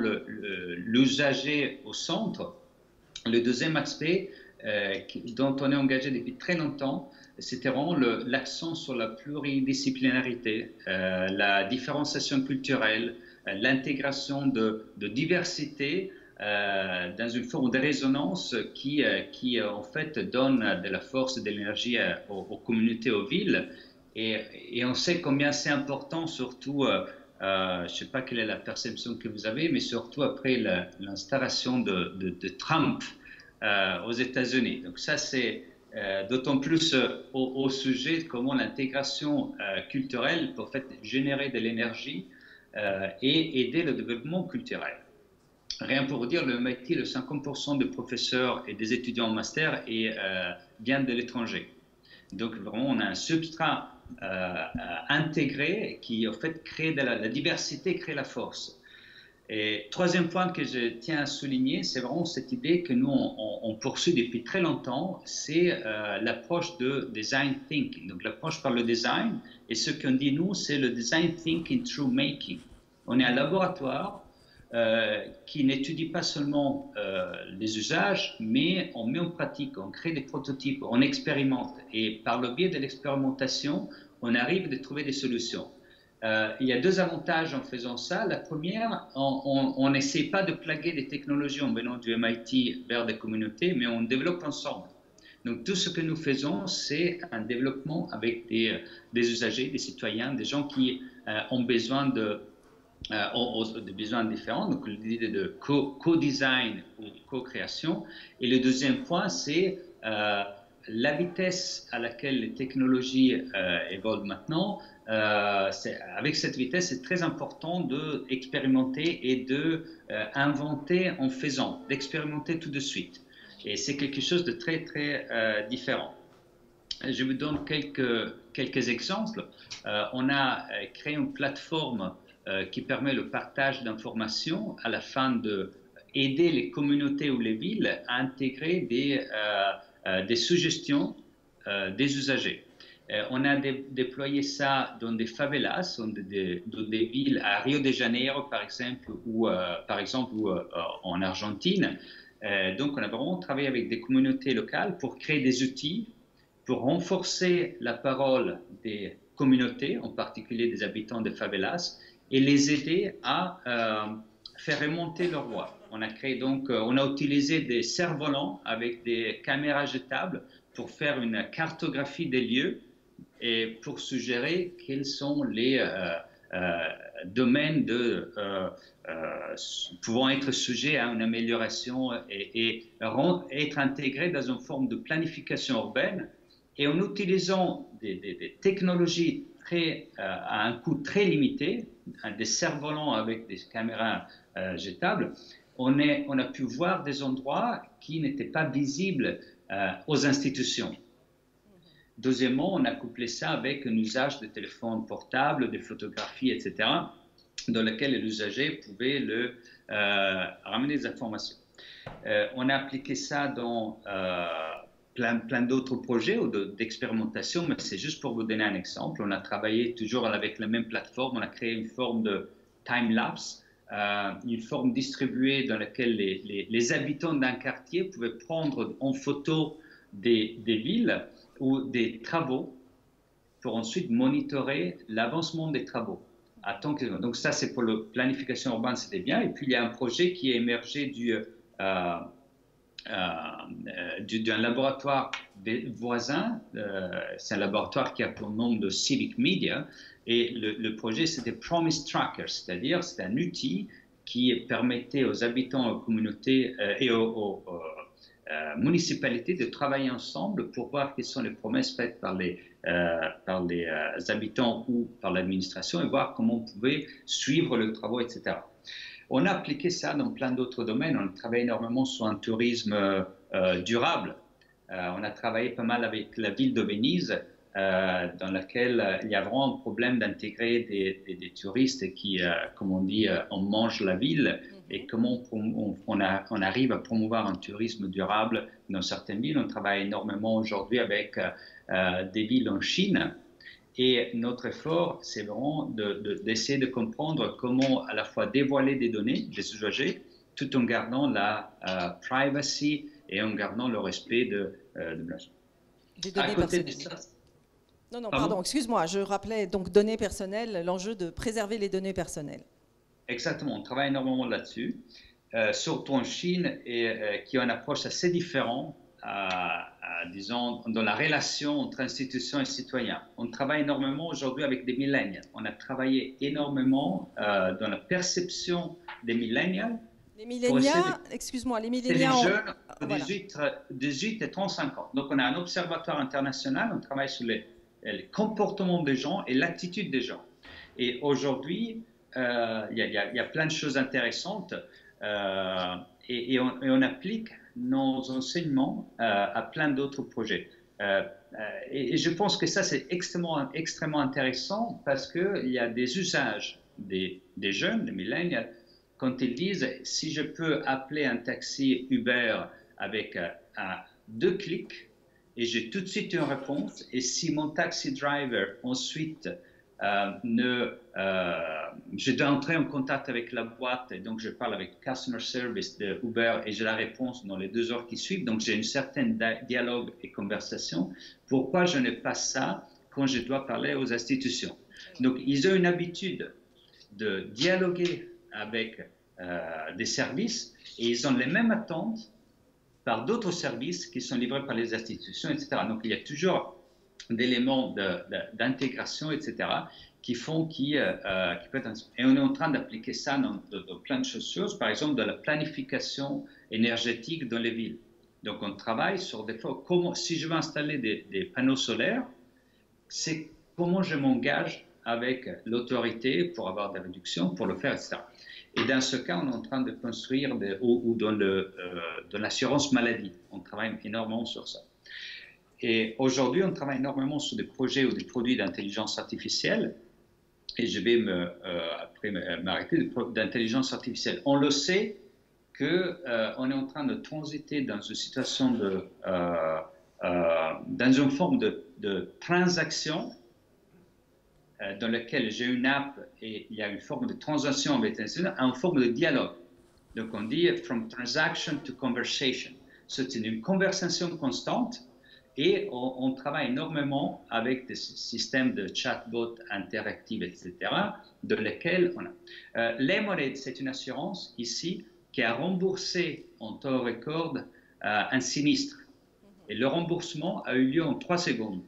l'usager au centre. Le deuxième aspect, euh, dont on est engagé depuis très longtemps, c'était vraiment l'accent sur la pluridisciplinarité, euh, la différenciation culturelle, euh, l'intégration de, de diversité euh, dans une forme de résonance qui, euh, qui euh, en fait donne de la force et de l'énergie euh, aux, aux communautés, aux villes. Et, et on sait combien c'est important, surtout, euh, euh, je ne sais pas quelle est la perception que vous avez, mais surtout après l'installation de, de, de Trump euh, aux États-Unis. Donc ça, c'est Euh, d'autant plus euh, au, au sujet de comment l'intégration euh, culturelle peut en fait générer de l'énergie euh, et aider le développement culturel. Rien pour dire, le M I T, le cinquante pour cent des professeurs et des étudiants en master et, euh, viennent de l'étranger. Donc vraiment, on a un substrat euh, intégré qui en fait crée de la, la diversité, crée la force. Et troisième point que je tiens à souligner, c'est vraiment cette idée que nous, on, on poursuit depuis très longtemps, c'est euh, l'approche de design thinking. Donc l'approche par le design, et ce qu'on dit nous, c'est le design thinking through making. On est un laboratoire euh, qui n'étudie pas seulement euh, les usages, mais on met en pratique, on crée des prototypes, on expérimente. Et par le biais de l'expérimentation, on arrive à trouver des solutions. Euh, il y a deux avantages en faisant ça. La première, on n'essaie pas de plaguer des technologies en venant du M I T vers des communautés, mais on développe ensemble. Donc tout ce que nous faisons, c'est un développement avec des, des usagers, des citoyens, des gens qui euh, ont besoin de, euh, ont, ont des besoins différents. Donc l'idée de co-design ou co-création. Et le deuxième point, c'est euh, la vitesse à laquelle les technologies euh, évoluent maintenant. Euh, avec cette vitesse, c'est très important d'expérimenter et de euh, inventer en faisant, d'expérimenter tout de suite. Et c'est quelque chose de très, très euh, différent. Je vous donne quelques, quelques exemples. Euh, on a créé une plateforme euh, qui permet le partage d'informations à la fin d'aider les communautés ou les villes à intégrer des, euh, euh, des suggestions euh, des usagers. Euh, on a dé déployé ça dans des favelas, dans des, dans des villes à Rio de Janeiro, par exemple, ou, euh, par exemple, ou euh, en Argentine. Euh, donc, on a vraiment travaillé avec des communautés locales pour créer des outils, pour renforcer la parole des communautés, en particulier des habitants de favelas, et les aider à euh, faire remonter leur voix. On a créé donc, euh, on a utilisé des cerfs-volants avec des caméras jetables pour faire une cartographie des lieux et pour suggérer quels sont les euh, euh, domaines de, euh, euh, pouvant être sujets à une amélioration et, et être intégrés dans une forme de planification urbaine. Et en utilisant des, des, des technologies très, euh, à un coût très limité, des cerfs-volants avec des caméras euh, jetables, on, est, on a pu voir des endroits qui n'étaient pas visibles euh, aux institutions. Deuxièmement, on a couplé ça avec un usage de téléphones portables, des photographies, et cetera, dans lequel l'usager pouvait le, euh, ramener des informations. Euh, on a appliqué ça dans euh, plein, plein d'autres projets d'expérimentation, mais c'est juste pour vous donner un exemple. On a travaillé toujours avec la même plateforme, on a créé une forme de time-lapse, euh, une forme distribuée dans laquelle les, les, les habitants d'un quartier pouvaient prendre en photo des, des villes ou des travaux pour ensuite monitorer l'avancement des travaux. À tant que... Donc ça, c'est pour la planification urbaine, c'était bien. Et puis, il y a un projet qui est émergé du, euh, euh, d'un laboratoire voisin. Euh, c'est un laboratoire qui a pour nom de Civic Media. Et le, le projet, c'était Promise Tracker, c'est-à-dire c'est un outil qui permettait aux habitants, aux communautés euh, et aux, aux, aux Euh, municipalités de travailler ensemble pour voir quelles sont les promesses faites par les, euh, par les euh, habitants ou par l'administration et voir comment on pouvait suivre le travail, et cetera. On a appliqué ça dans plein d'autres domaines. On a travaillé énormément sur un tourisme euh, durable. Euh, on a travaillé pas mal avec la ville de Venise, euh, dans laquelle euh, il y a vraiment un problème d'intégrer des, des, des touristes qui, euh, comme on dit, euh, on mange la ville. Et comment on, on, a, on arrive à promouvoir un tourisme durable dans certaines villes. On travaille énormément aujourd'hui avec euh, des villes en Chine. Et notre effort, c'est vraiment d'essayer de, de, de comprendre comment à la fois dévoiler des données des usagers, tout en gardant la euh, privacy et en gardant le respect de, euh, de des données personnelles. Ça, non, non, pardon, pardon excuse-moi. Je rappelais donc données personnelles, l'enjeu de préserver les données personnelles. Exactement, on travaille énormément là-dessus, euh, surtout en Chine, et euh, qui a une approche assez différente, à, à, disons, dans la relation entre institutions et citoyens. On travaille énormément aujourd'hui avec des millennials. On a travaillé énormément euh, dans la perception des millennials. Les millennials, de... excuse-moi, les millennials... C'est les jeunes de dix-huit, dix-huit et trente-cinq ans. Donc on a un observatoire international, on travaille sur les, les comportements des gens et l'attitude des gens. Et aujourd'hui, il euh, y, y, y a plein de choses intéressantes euh, et, et, on, et on applique nos enseignements euh, à plein d'autres projets. Euh, et, et je pense que ça, c'est extrêmement, extrêmement intéressant parce qu'il y a des usages des, des jeunes, des millennials, quand ils disent si je peux appeler un taxi Uber avec euh, un, deux clics et j'ai tout de suite une réponse, et si mon taxi driver ensuite euh, ne, euh, je dois entrer en contact avec la boîte et donc je parle avec customer service de Uber et j'ai la réponse dans les deux heures qui suivent, donc j'ai une certaine dialogue et conversation. Pourquoi je n'ai pas ça quand je dois parler aux institutions? Donc ils ont une habitude de dialoguer avec euh, des services et ils ont les mêmes attentes par d'autres services qui sont livrés par les institutions, et cetera. Donc il y a toujours d'éléments d'intégration, et cetera, qui font qui, euh, qui peut être... Et on est en train d'appliquer ça dans, dans, dans plein de choses, par exemple de la planification énergétique dans les villes. Donc on travaille sur des fois, comment, si je veux installer des, des panneaux solaires, c'est comment je m'engage avec l'autorité pour avoir des réductions, pour le faire, et cetera. Et dans ce cas, on est en train de construire, des, ou, ou dans le, euh, de l'assurance maladie, on travaille énormément sur ça. Et aujourd'hui, on travaille énormément sur des projets ou des produits d'intelligence artificielle. Et je vais me, euh, après m'arrêter d'intelligence artificielle. On le sait qu'on euh, est en train de transiter dans une situation de, euh, euh, dans une forme de, de transaction euh, dans laquelle j'ai une app et il y a une forme de transaction avec l'institution, en forme de dialogue. Donc on dit from transaction to conversation. C'est une conversation constante. Et on, on travaille énormément avec des systèmes de chatbot interactifs, et cetera, de lesquels on a. Euh, Lemonade, c'est une assurance ici qui a remboursé en temps record euh, un sinistre. Et le remboursement a eu lieu en trois secondes.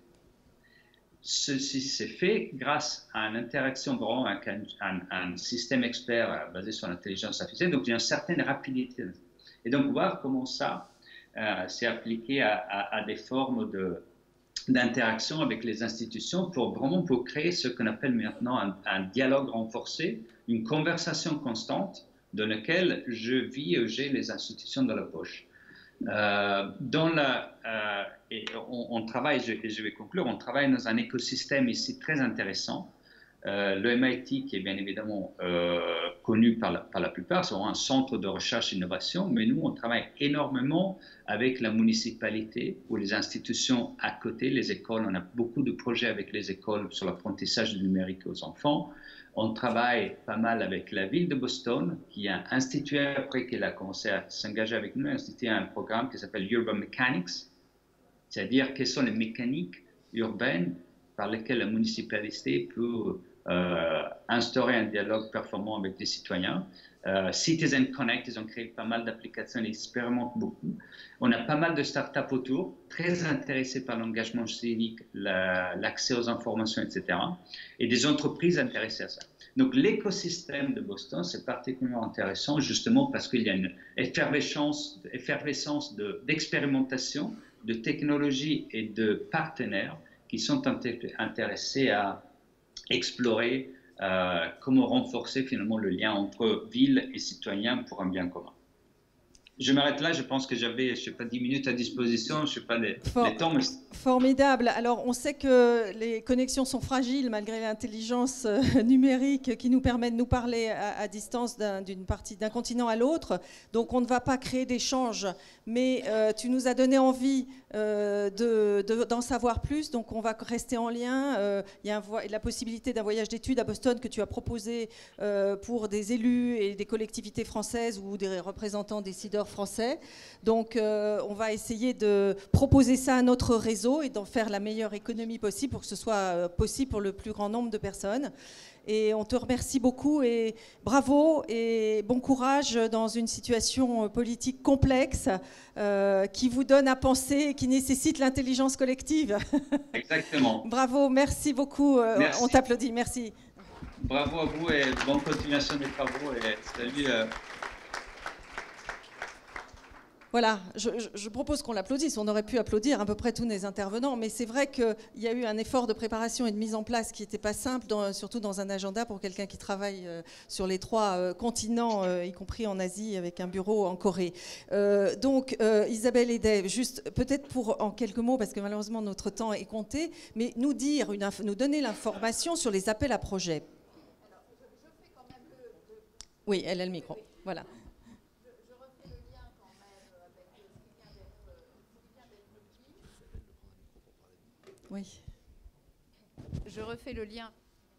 Ceci s'est fait grâce à une interaction vraiment avec un, un, un système expert basé sur l'intelligence artificielle. Donc il y a une certaine rapidité. Et donc voir comment ça... Euh, c'est appliqué à, à, à des formes de, d'interaction avec les institutions pour vraiment pour créer ce qu'on appelle maintenant un, un dialogue renforcé, une conversation constante dans laquelle je vis et j'ai les institutions dans la poche. Euh, dans la, euh, et on, on travaille, je, je vais conclure, on travaille dans un écosystème ici très intéressant. Euh, le M I T, qui est bien évidemment euh, connu par la, par la plupart, c'est un centre de recherche et d'innovation, mais nous, on travaille énormément avec la municipalité ou les institutions à côté, les écoles. On a beaucoup de projets avec les écoles sur l'apprentissage du numérique aux enfants. On travaille pas mal avec la ville de Boston, qui a institué, après qu'elle a commencé à s'engager avec nous, a institué un programme qui s'appelle Urban Mechanics, c'est-à-dire quelles sont les mécaniques urbaines par lesquelles la municipalité peut Euh, instaurer un dialogue performant avec les citoyens. Euh, Citizen Connect, ils ont créé pas mal d'applications, ils expérimentent beaucoup. On a pas mal de startups autour, très intéressés par l'engagement civique, l'accès la, aux informations, et cetera. Et des entreprises intéressées à ça. Donc l'écosystème de Boston, c'est particulièrement intéressant, justement parce qu'il y a une effervescence, effervescence d'expérimentation, de, de technologie et de partenaires qui sont intéressés à explorer euh, comment renforcer finalement le lien entre ville et citoyen pour un bien commun. Je m'arrête là, je pense que j'avais, je sais pas, dix minutes à disposition, je ne sais pas les, For les temps. Mais... Formidable. Alors, on sait que les connexions sont fragiles malgré l'intelligence euh, numérique qui nous permet de nous parler à, à distance d'une partie, d'un continent à l'autre. Donc, on ne va pas créer d'échanges, mais euh, tu nous as donné envie euh, de, de, d'en savoir plus. Donc, on va rester en lien. Euh, il y a un la possibilité d'un voyage d'études à Boston que tu as proposé euh, pour des élus et des collectivités françaises ou des représentants décideurs français. Donc, euh, on va essayer de proposer ça à notre réseau et d'en faire la meilleure économie possible pour que ce soit euh, possible pour le plus grand nombre de personnes. Et on te remercie beaucoup et bravo et bon courage dans une situation politique complexe euh, qui vous donne à penser et qui nécessite l'intelligence collective. Exactement. Bravo, merci beaucoup. Merci. On t'applaudit, merci. Bravo à vous et bonne continuation des travaux et salut. Euh... Voilà, je, je propose qu'on l'applaudisse. On aurait pu applaudir à peu près tous les intervenants, mais c'est vrai qu'il y a eu un effort de préparation et de mise en place qui n'était pas simple, dans, surtout dans un agenda pour quelqu'un qui travaille euh, sur les trois euh, continents, euh, y compris en Asie, avec un bureau en Corée. Euh, donc, euh, Isabelle et Dave, juste peut-être pour en quelques mots, parce que malheureusement notre temps est compté, mais nous dire, une nous donner l'information sur les appels à projets. Oui, elle a le micro. Voilà. Je, je refais le lien quand même avec ce qui vient d'être dit. Oui. Je refais le lien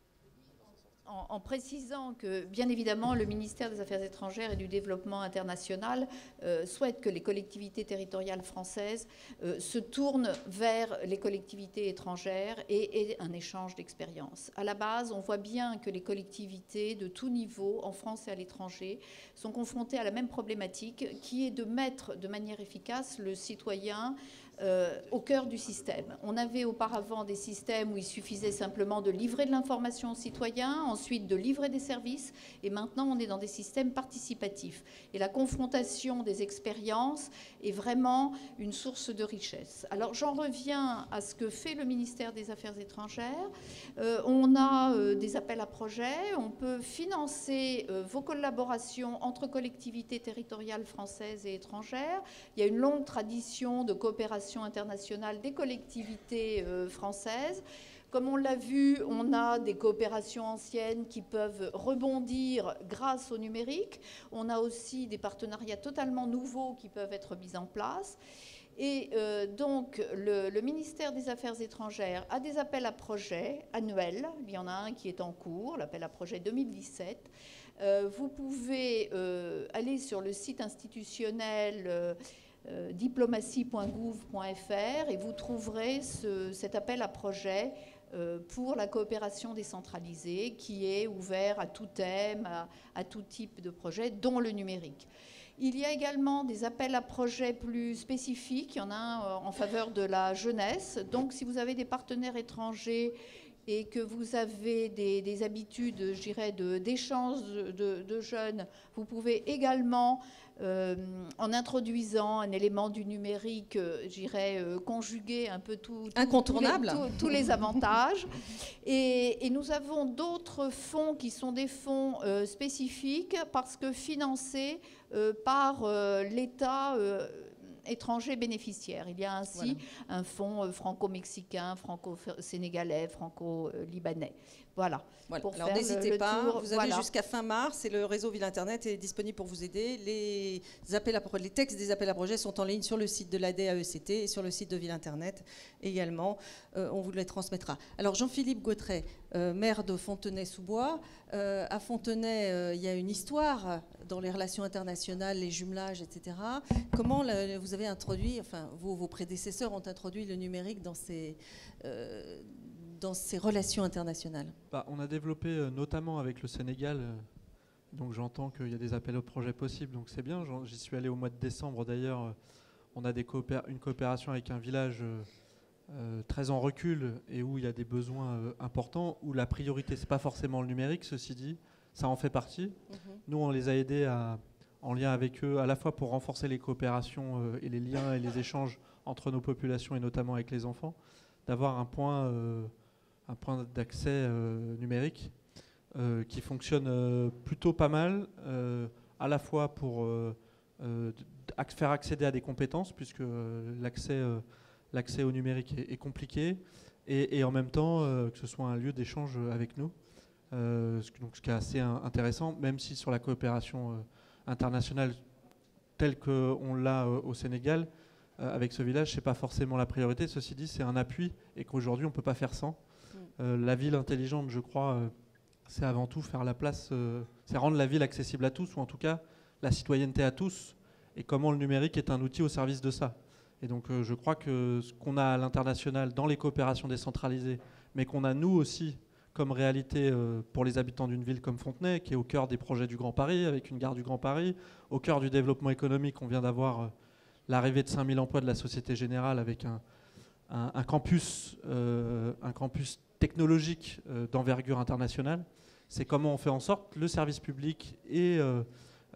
en, en précisant que, bien évidemment, le ministère des Affaires étrangères et du Développement international euh, souhaite que les collectivités territoriales françaises euh, se tournent vers les collectivités étrangères et aient un échange d'expériences. À la base, on voit bien que les collectivités de tout niveau, en France et à l'étranger, sont confrontées à la même problématique, qui est de mettre de manière efficace le citoyen Euh, au cœur du système. On avait auparavant des systèmes où il suffisait simplement de livrer de l'information aux citoyens, ensuite de livrer des services, et maintenant on est dans des systèmes participatifs. Et la confrontation des expériences est vraiment une source de richesse. Alors j'en reviens à ce que fait le ministère des Affaires étrangères. Euh, on a euh, des appels à projets, on peut financer euh, vos collaborations entre collectivités territoriales françaises et étrangères. Il y a une longue tradition de coopération internationale des collectivités euh, françaises. Comme on l'a vu, on a des coopérations anciennes qui peuvent rebondir grâce au numérique. On a aussi des partenariats totalement nouveaux qui peuvent être mis en place. Et euh, donc, le, le ministère des Affaires étrangères a des appels à projets annuels. Il y en a un qui est en cours, l'appel à projet deux mille dix-sept. Euh, vous pouvez euh, aller sur le site institutionnel euh, Euh, diplomatie point gouv point f r et vous trouverez ce, cet appel à projet euh, pour la coopération décentralisée qui est ouvert à tout thème, à, à tout type de projet, dont le numérique. Il y a également des appels à projets plus spécifiques. Il y en a un euh, en faveur de la jeunesse. Donc, si vous avez des partenaires étrangers et que vous avez des, des habitudes, je dirais, de, d'échange de, de, de jeunes, vous pouvez également, euh, en introduisant un élément du numérique, euh, je dirais, euh, conjuguer un peu tout, tout, incontournable. Tous, les, tout, tous les avantages. Et, et nous avons d'autres fonds qui sont des fonds euh, spécifiques parce que financés euh, par euh, l'État euh, étrangers bénéficiaires. Il y a ainsi voilà. un fonds franco-mexicain, franco-sénégalais, franco-libanais. Voilà. voilà. Alors n'hésitez pas, tour. Vous avez voilà. jusqu'à fin mars et le réseau Ville Internet est disponible pour vous aider. Les, appels à, les textes des appels à projets sont en ligne sur le site de l'A D A E C T et sur le site de Ville Internet également. Euh, on vous les transmettra. Alors Jean-Philippe Gautret, euh, maire de Fontenay-sous-Bois. Euh, à Fontenay, euh, il y a une histoire dans les relations internationales, les jumelages, et cetera. Comment le, vous avez introduit, enfin vos, vos prédécesseurs ont introduit le numérique dans ces, euh, dans ces relations internationales? Bah, on a développé euh, notamment avec le Sénégal, euh, donc j'entends qu'il y a des appels au projet possibles, donc c'est bien. J'y suis allé au mois de décembre d'ailleurs. Euh, on a des coopér- une coopération avec un village euh, euh, très en recul et où il y a des besoins euh, importants, où la priorité c'est pas forcément le numérique, ceci dit, ça en fait partie. Mm-hmm. Nous on les a aidés à, en lien avec eux, à la fois pour renforcer les coopérations euh, et les liens et les échanges entre nos populations et notamment avec les enfants, d'avoir un point, euh, un point d'accès euh, numérique euh, qui fonctionne euh, plutôt pas mal, euh, à la fois pour euh, euh, faire accéder à des compétences, puisque euh, l'accès, euh, l'accès au numérique est, est compliqué, et, et en même temps euh, que ce soit un lieu d'échange avec nous, euh, ce, donc, ce qui est assez un, intéressant, même si sur la coopération euh, internationale telle qu'on l'a euh, au Sénégal, euh, avec ce village, c'est pas forcément la priorité. Ceci dit, c'est un appui et qu'aujourd'hui on peut pas faire sans. Euh, la ville intelligente, je crois, euh, c'est avant tout faire la place, euh, c'est rendre la ville accessible à tous, ou en tout cas la citoyenneté à tous, et comment le numérique est un outil au service de ça. Et donc euh, je crois que ce qu'on a à l'international dans les coopérations décentralisées, mais qu'on a nous aussi comme réalité euh, pour les habitants d'une ville comme Fontenay, qui est au cœur des projets du Grand Paris, avec une gare du Grand Paris, au cœur du développement économique. On vient d'avoir euh, l'arrivée de cinq mille emplois de la Société Générale avec un, un, un, campus, euh, un campus technologique euh, d'envergure internationale. C'est comment on fait en sorte, le service public et euh,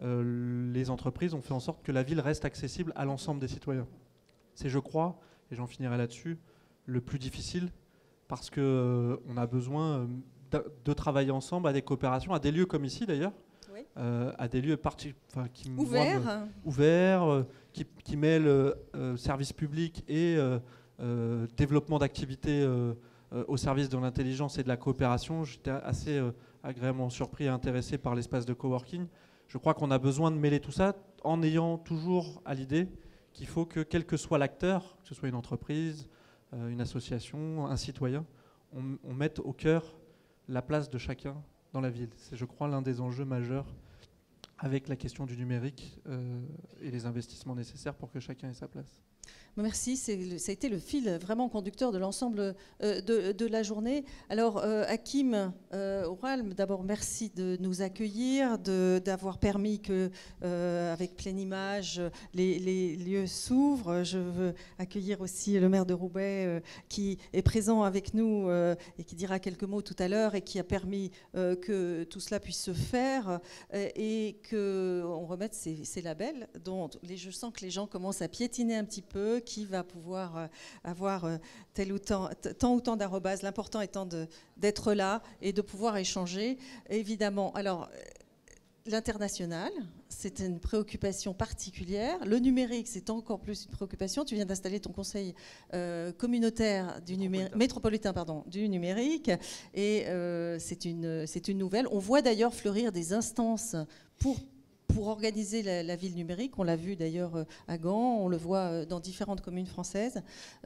euh, les entreprises ont fait en sorte que la ville reste accessible à l'ensemble des citoyens. C'est, je crois, et j'en finirai là-dessus, le plus difficile, parce qu'on euh, a besoin euh, de, de travailler ensemble à des coopérations, à des lieux comme ici d'ailleurs, oui. euh, à des lieux parti- qui ouverts, euh, ouverts euh, qui, qui mêlent euh, euh, service public et euh, euh, développement d'activités euh, euh, au service de l'intelligence et de la coopération. J'étais assez, euh, agréablement surpris et intéressé par l'espace de coworking. Je crois qu'on a besoin de mêler tout ça en ayant toujours à l'idée qu'il faut que, quel que soit l'acteur, que ce soit une entreprise, euh, une association, un citoyen, on, on mette au cœur la place de chacun dans la ville. C'est, je crois, l'un des enjeux majeurs avec la question du numérique euh, et les investissements nécessaires pour que chacun ait sa place. Merci, c'est, ça a été le fil vraiment conducteur de l'ensemble euh, de, de la journée. Alors, euh, Hakim euh, Oural, d'abord, merci de nous accueillir, de, d'avoir permis que, euh, avec Pleine Image, les, les lieux s'ouvrent. Je veux accueillir aussi le maire de Roubaix, euh, qui est présent avec nous euh, et qui dira quelques mots tout à l'heure et qui a permis euh, que tout cela puisse se faire euh, et qu'on remette ces, ces labels dont les, je sens que les gens commencent à piétiner un petit peu, qui va pouvoir euh, avoir euh, tel ou tant, tant ou tant d'arrobase, l'important étant de, d'être là et de pouvoir échanger. Évidemment, alors, euh, l'international, c'est une préoccupation particulière. Le numérique, c'est encore plus une préoccupation. Tu viens d'installer ton conseil euh, communautaire du numérique, métropolitain pardon, du numérique, et euh, c'est une, c'est une nouvelle. On voit d'ailleurs fleurir des instances pour pour organiser la, la ville numérique. On l'a vu d'ailleurs à Gand, on le voit dans différentes communes françaises.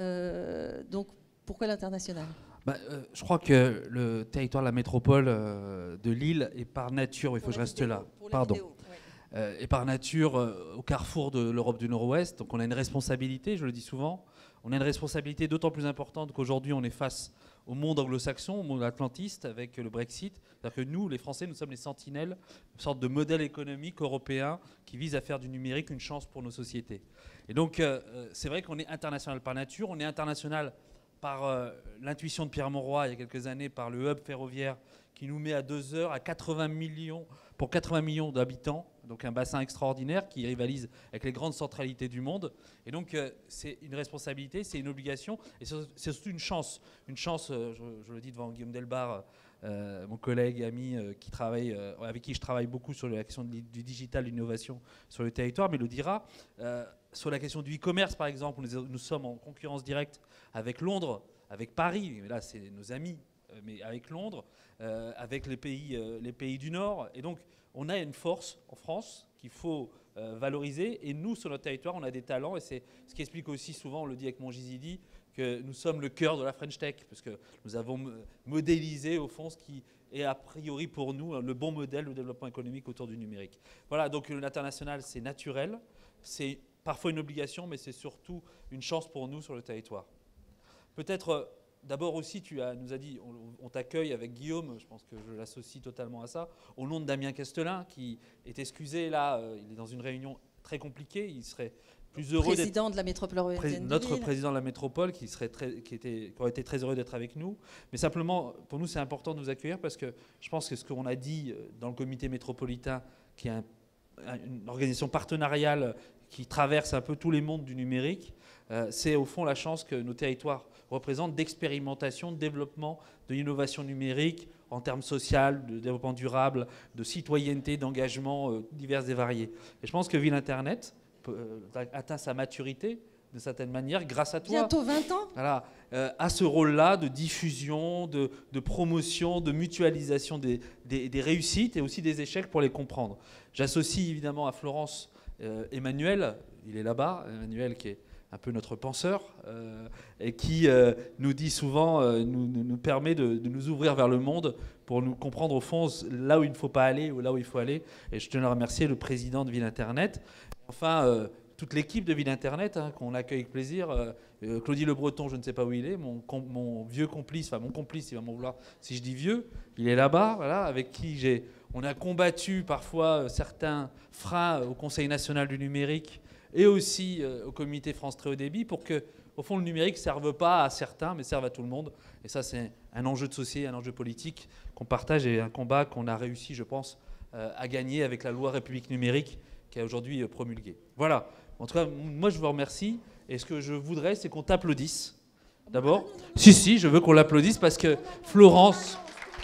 Euh, donc, pourquoi l'international ? Bah, euh, je crois que le territoire de la métropole euh, de Lille est par nature, il faut que je reste vidéo, là, pardon, vidéo, ouais. euh, est par nature euh, au carrefour de l'Europe du Nord-Ouest. Donc on a une responsabilité, je le dis souvent, on a une responsabilité d'autant plus importante qu'aujourd'hui on est face au monde anglo-saxon, au monde atlantiste avec le Brexit. C'est-à-dire que nous, les Français, nous sommes les sentinelles, une sorte de modèle économique européen qui vise à faire du numérique une chance pour nos sociétés. Et donc euh, c'est vrai qu'on est international par nature, on est international par euh, l'intuition de Pierre Monroy il y a quelques années, par le hub ferroviaire qui nous met à deux heures à quatre-vingts millions, pour quatre-vingts millions d'habitants, donc un bassin extraordinaire qui rivalise avec les grandes centralités du monde. Et donc euh, c'est une responsabilité, c'est une obligation, et c'est, c'est surtout une chance. Une chance, euh, je, je le dis devant Guillaume Delbar, euh, mon collègue, ami, euh, qui travaille, euh, avec qui je travaille beaucoup sur la question du digital, l'innovation sur le territoire, mais le dira. Euh, sur la question du e-commerce, par exemple, nous, nous sommes en concurrence directe avec Londres, avec Paris, là c'est nos amis, mais avec Londres, euh, avec les pays, euh, les pays du Nord. Et donc, on a une force en France qu'il faut euh, valoriser. Et nous, sur notre territoire, on a des talents. Et c'est ce qui explique aussi souvent, on le dit avec mon Gizidi, que nous sommes le cœur de la French Tech, parce que nous avons modélisé, au fond, ce qui est a priori pour nous le bon modèle de développement économique autour du numérique. Voilà, donc l'international, c'est naturel. C'est parfois une obligation, mais c'est surtout une chance pour nous sur le territoire. Peut-être... D'abord aussi, tu as, nous as dit, on, on t'accueille avec Guillaume, je pense que je l'associe totalement à ça, au nom de Damien Castelin, qui est excusé là, euh, il est dans une réunion très compliquée, il serait plus heureux président d'être... de la métropole européenne. Notre président de la métropole, qui, serait très, qui, était, qui aurait été très heureux d'être avec nous. Mais simplement, pour nous, c'est important de nous accueillir parce que je pense que ce qu'on a dit dans le comité métropolitain, qui est un, une organisation partenariale qui traverse un peu tous les mondes du numérique, euh, c'est au fond la chance que nos territoires représentent d'expérimentation, de développement, de l'innovation numérique en termes social, de développement durable, de citoyenneté, d'engagement euh, divers et variés. Et je pense que Ville Internet euh, atteint sa maturité de certaine manière grâce à toi. Bientôt vingt ans. Voilà, euh, à ce rôle-là de diffusion, de, de promotion, de mutualisation des, des, des réussites et aussi des échecs pour les comprendre. J'associe évidemment à Florence euh, Emmanuel, il est là-bas, Emmanuel qui est un peu notre penseur, euh, et qui euh, nous dit souvent, euh, nous, nous permet de, de nous ouvrir vers le monde pour nous comprendre au fond là où il ne faut pas aller ou là où il faut aller. Et je tiens à remercier le président de Ville Internet. Enfin, euh, toute l'équipe de Ville Internet, hein, qu'on accueille avec plaisir. Euh, Claudie Le Breton, je ne sais pas où il est, mon, com- mon vieux complice, enfin mon complice, il va m'en vouloir si je dis vieux, il est là-bas, voilà, avec qui j'ai, on a combattu parfois euh, certains freins au Conseil national du numérique et aussi euh, au comité France Très Haut Débit pour que, au fond, le numérique ne serve pas à certains, mais serve à tout le monde. Et ça, c'est un enjeu de société, un enjeu politique qu'on partage et un combat qu'on a réussi, je pense, euh, à gagner avec la loi République numérique qui est aujourd'hui euh, promulguée. Voilà. En tout cas, moi, je vous remercie. Et ce que je voudrais, c'est qu'on t'applaudisse. D'abord. Si, si, je veux qu'on l'applaudisse parce que Florence,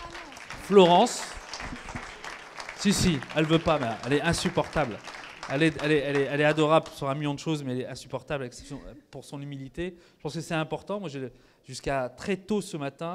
Florence, si, si, elle ne veut pas, mais elle est insupportable. Elle est, elle, est, elle, est, elle est adorable sur un million de choses, mais elle est insupportable pour son humilité. Je pense que c'est important. Moi, j'ai, jusqu'à très tôt ce matin,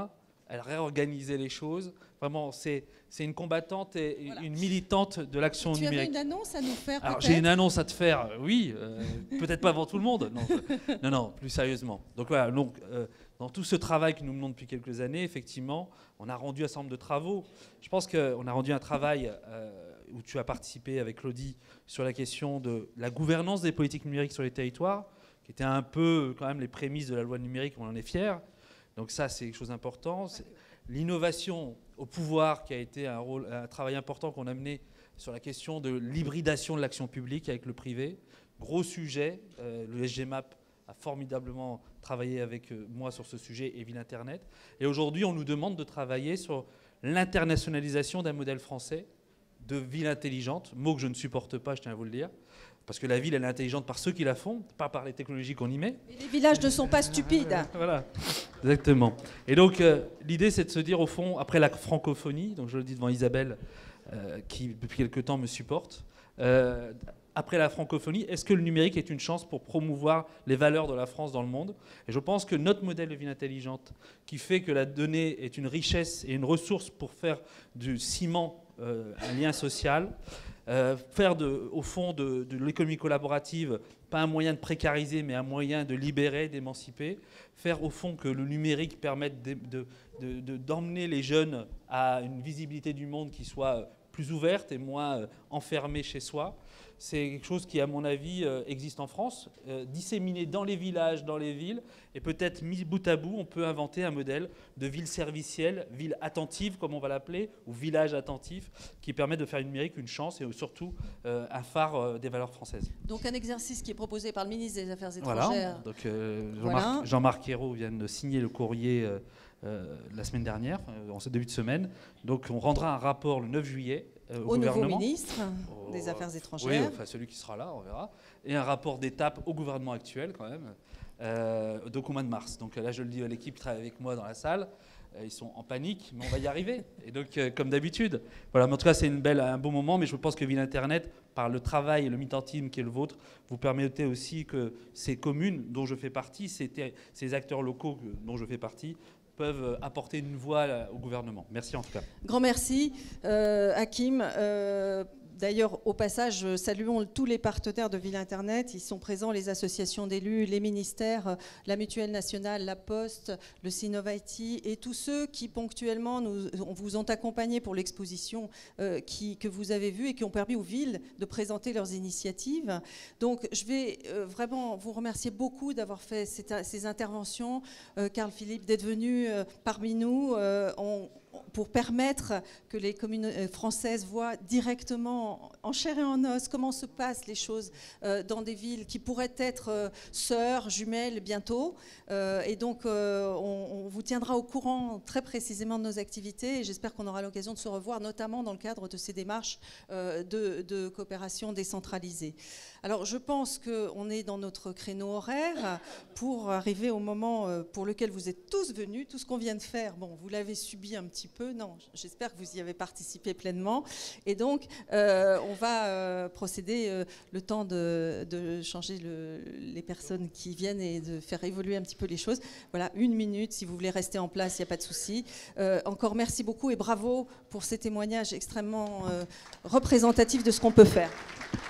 elle réorganisait les choses. Vraiment, c'est une combattante et voilà. une militante de l'action numérique. Tu avais une annonce à nous faire? Alors j'ai une annonce à te faire, oui, euh, peut-être pas avant tout le monde. Non, euh, non, non, plus sérieusement. Donc voilà, donc, euh, dans tout ce travail que nous menons depuis quelques années, effectivement, on a rendu un certain nombre de travaux. Je pense qu'on a rendu un travail euh, où tu as participé avec Claudie sur la question de la gouvernance des politiques numériques sur les territoires, qui était un peu quand même les prémices de la loi numérique, on en est fiers. Donc ça, c'est quelque chose d'important. L'innovation au pouvoir, qui a été un, rôle, un travail important qu'on a mené sur la question de l'hybridation de l'action publique avec le privé. Gros sujet, euh, le S G M A P a formidablement travaillé avec euh, moi sur ce sujet et Ville Internet. Et aujourd'hui, on nous demande de travailler sur l'internationalisation d'un modèle français de ville intelligente, mot que je ne supporte pas, je tiens à vous le dire. Parce que la ville, elle est intelligente par ceux qui la font, pas par les technologies qu'on y met. Et les villages ne sont pas stupides. Voilà, exactement. Et donc, euh, l'idée, c'est de se dire, au fond, après la francophonie, donc je le dis devant Isabelle, euh, qui depuis quelque temps me supporte, euh, après la francophonie, est-ce que le numérique est une chance pour promouvoir les valeurs de la France dans le monde? Et je pense que notre modèle de ville intelligente, qui fait que la donnée est une richesse et une ressource pour faire du ciment, euh, un lien social, Euh, faire de, au fond de, de l'économie collaborative pas un moyen de précariser mais un moyen de libérer, d'émanciper, faire au fond que le numérique permette de, de, de, de, d'emmener les jeunes à une visibilité du monde qui soit plus ouverte et moins enfermée chez soi. C'est quelque chose qui, à mon avis, existe en France, euh, disséminé dans les villages, dans les villes, et peut-être mis bout à bout, on peut inventer un modèle de ville servicielle, ville attentive, comme on va l'appeler, ou village attentif, qui permet de faire du numérique une chance et surtout euh, un phare euh, des valeurs françaises. Donc un exercice qui est proposé par le ministre des Affaires Voilà. étrangères. Donc euh, Jean-Marc Voilà. Jean-Marc Ayrault vient de signer le courrier euh, euh, la semaine dernière, euh, en ce début de semaine. Donc on rendra un rapport le neuf juillet. Euh, au, au gouvernement. nouveau ministre au, des Affaires étrangères. Oui, enfin celui qui sera là, on verra. Et un rapport d'étape au gouvernement actuel, quand même, euh, donc au mois de mars. Donc là, je le dis à l'équipe qui travaille avec moi dans la salle, euh, ils sont en panique, mais on va y arriver. Et donc, euh, comme d'habitude. Voilà, mais en tout cas, c'est une belle, un bon moment, mais je pense que Ville Internet, par le travail et le militantisme qui est le vôtre, vous permettez aussi que ces communes dont je fais partie, ces, ces acteurs locaux dont je fais partie, peuvent apporter une voix au gouvernement. Merci en tout cas. Grand merci, euh, Hakim. Euh, D'ailleurs, au passage, saluons tous les partenaires de Ville Internet. Ils sont présents, les associations d'élus, les ministères, la Mutuelle Nationale, la Poste, le Sinov I T et tous ceux qui ponctuellement nous, vous ont accompagnés pour l'exposition euh, que vous avez vue et qui ont permis aux villes de présenter leurs initiatives. Donc, je vais euh, vraiment vous remercier beaucoup d'avoir fait ces, ces interventions. Euh, Carl Philippe, d'être venu euh, parmi nous. Euh, on, pour permettre que les communes françaises voient directement, en chair et en os, comment se passent les choses euh, dans des villes qui pourraient être euh, sœurs, jumelles bientôt. Euh, et donc, euh, on, on vous tiendra au courant très précisément de nos activités et j'espère qu'on aura l'occasion de se revoir, notamment dans le cadre de ces démarches euh, de, de coopération décentralisée. Alors, je pense qu'on est dans notre créneau horaire pour arriver au moment pour lequel vous êtes tous venus. Tout ce qu'on vient de faire, bon, vous l'avez subi un petit peu. Non, j'espère que vous y avez participé pleinement. Et donc, euh, on va euh, procéder euh, le temps de, de changer le, les personnes qui viennent et de faire évoluer un petit peu les choses. Voilà, une minute. Si vous voulez rester en place, il n'y a pas de souci. Euh, encore merci beaucoup et bravo pour ces témoignages extrêmement euh, représentatifs de ce qu'on peut faire.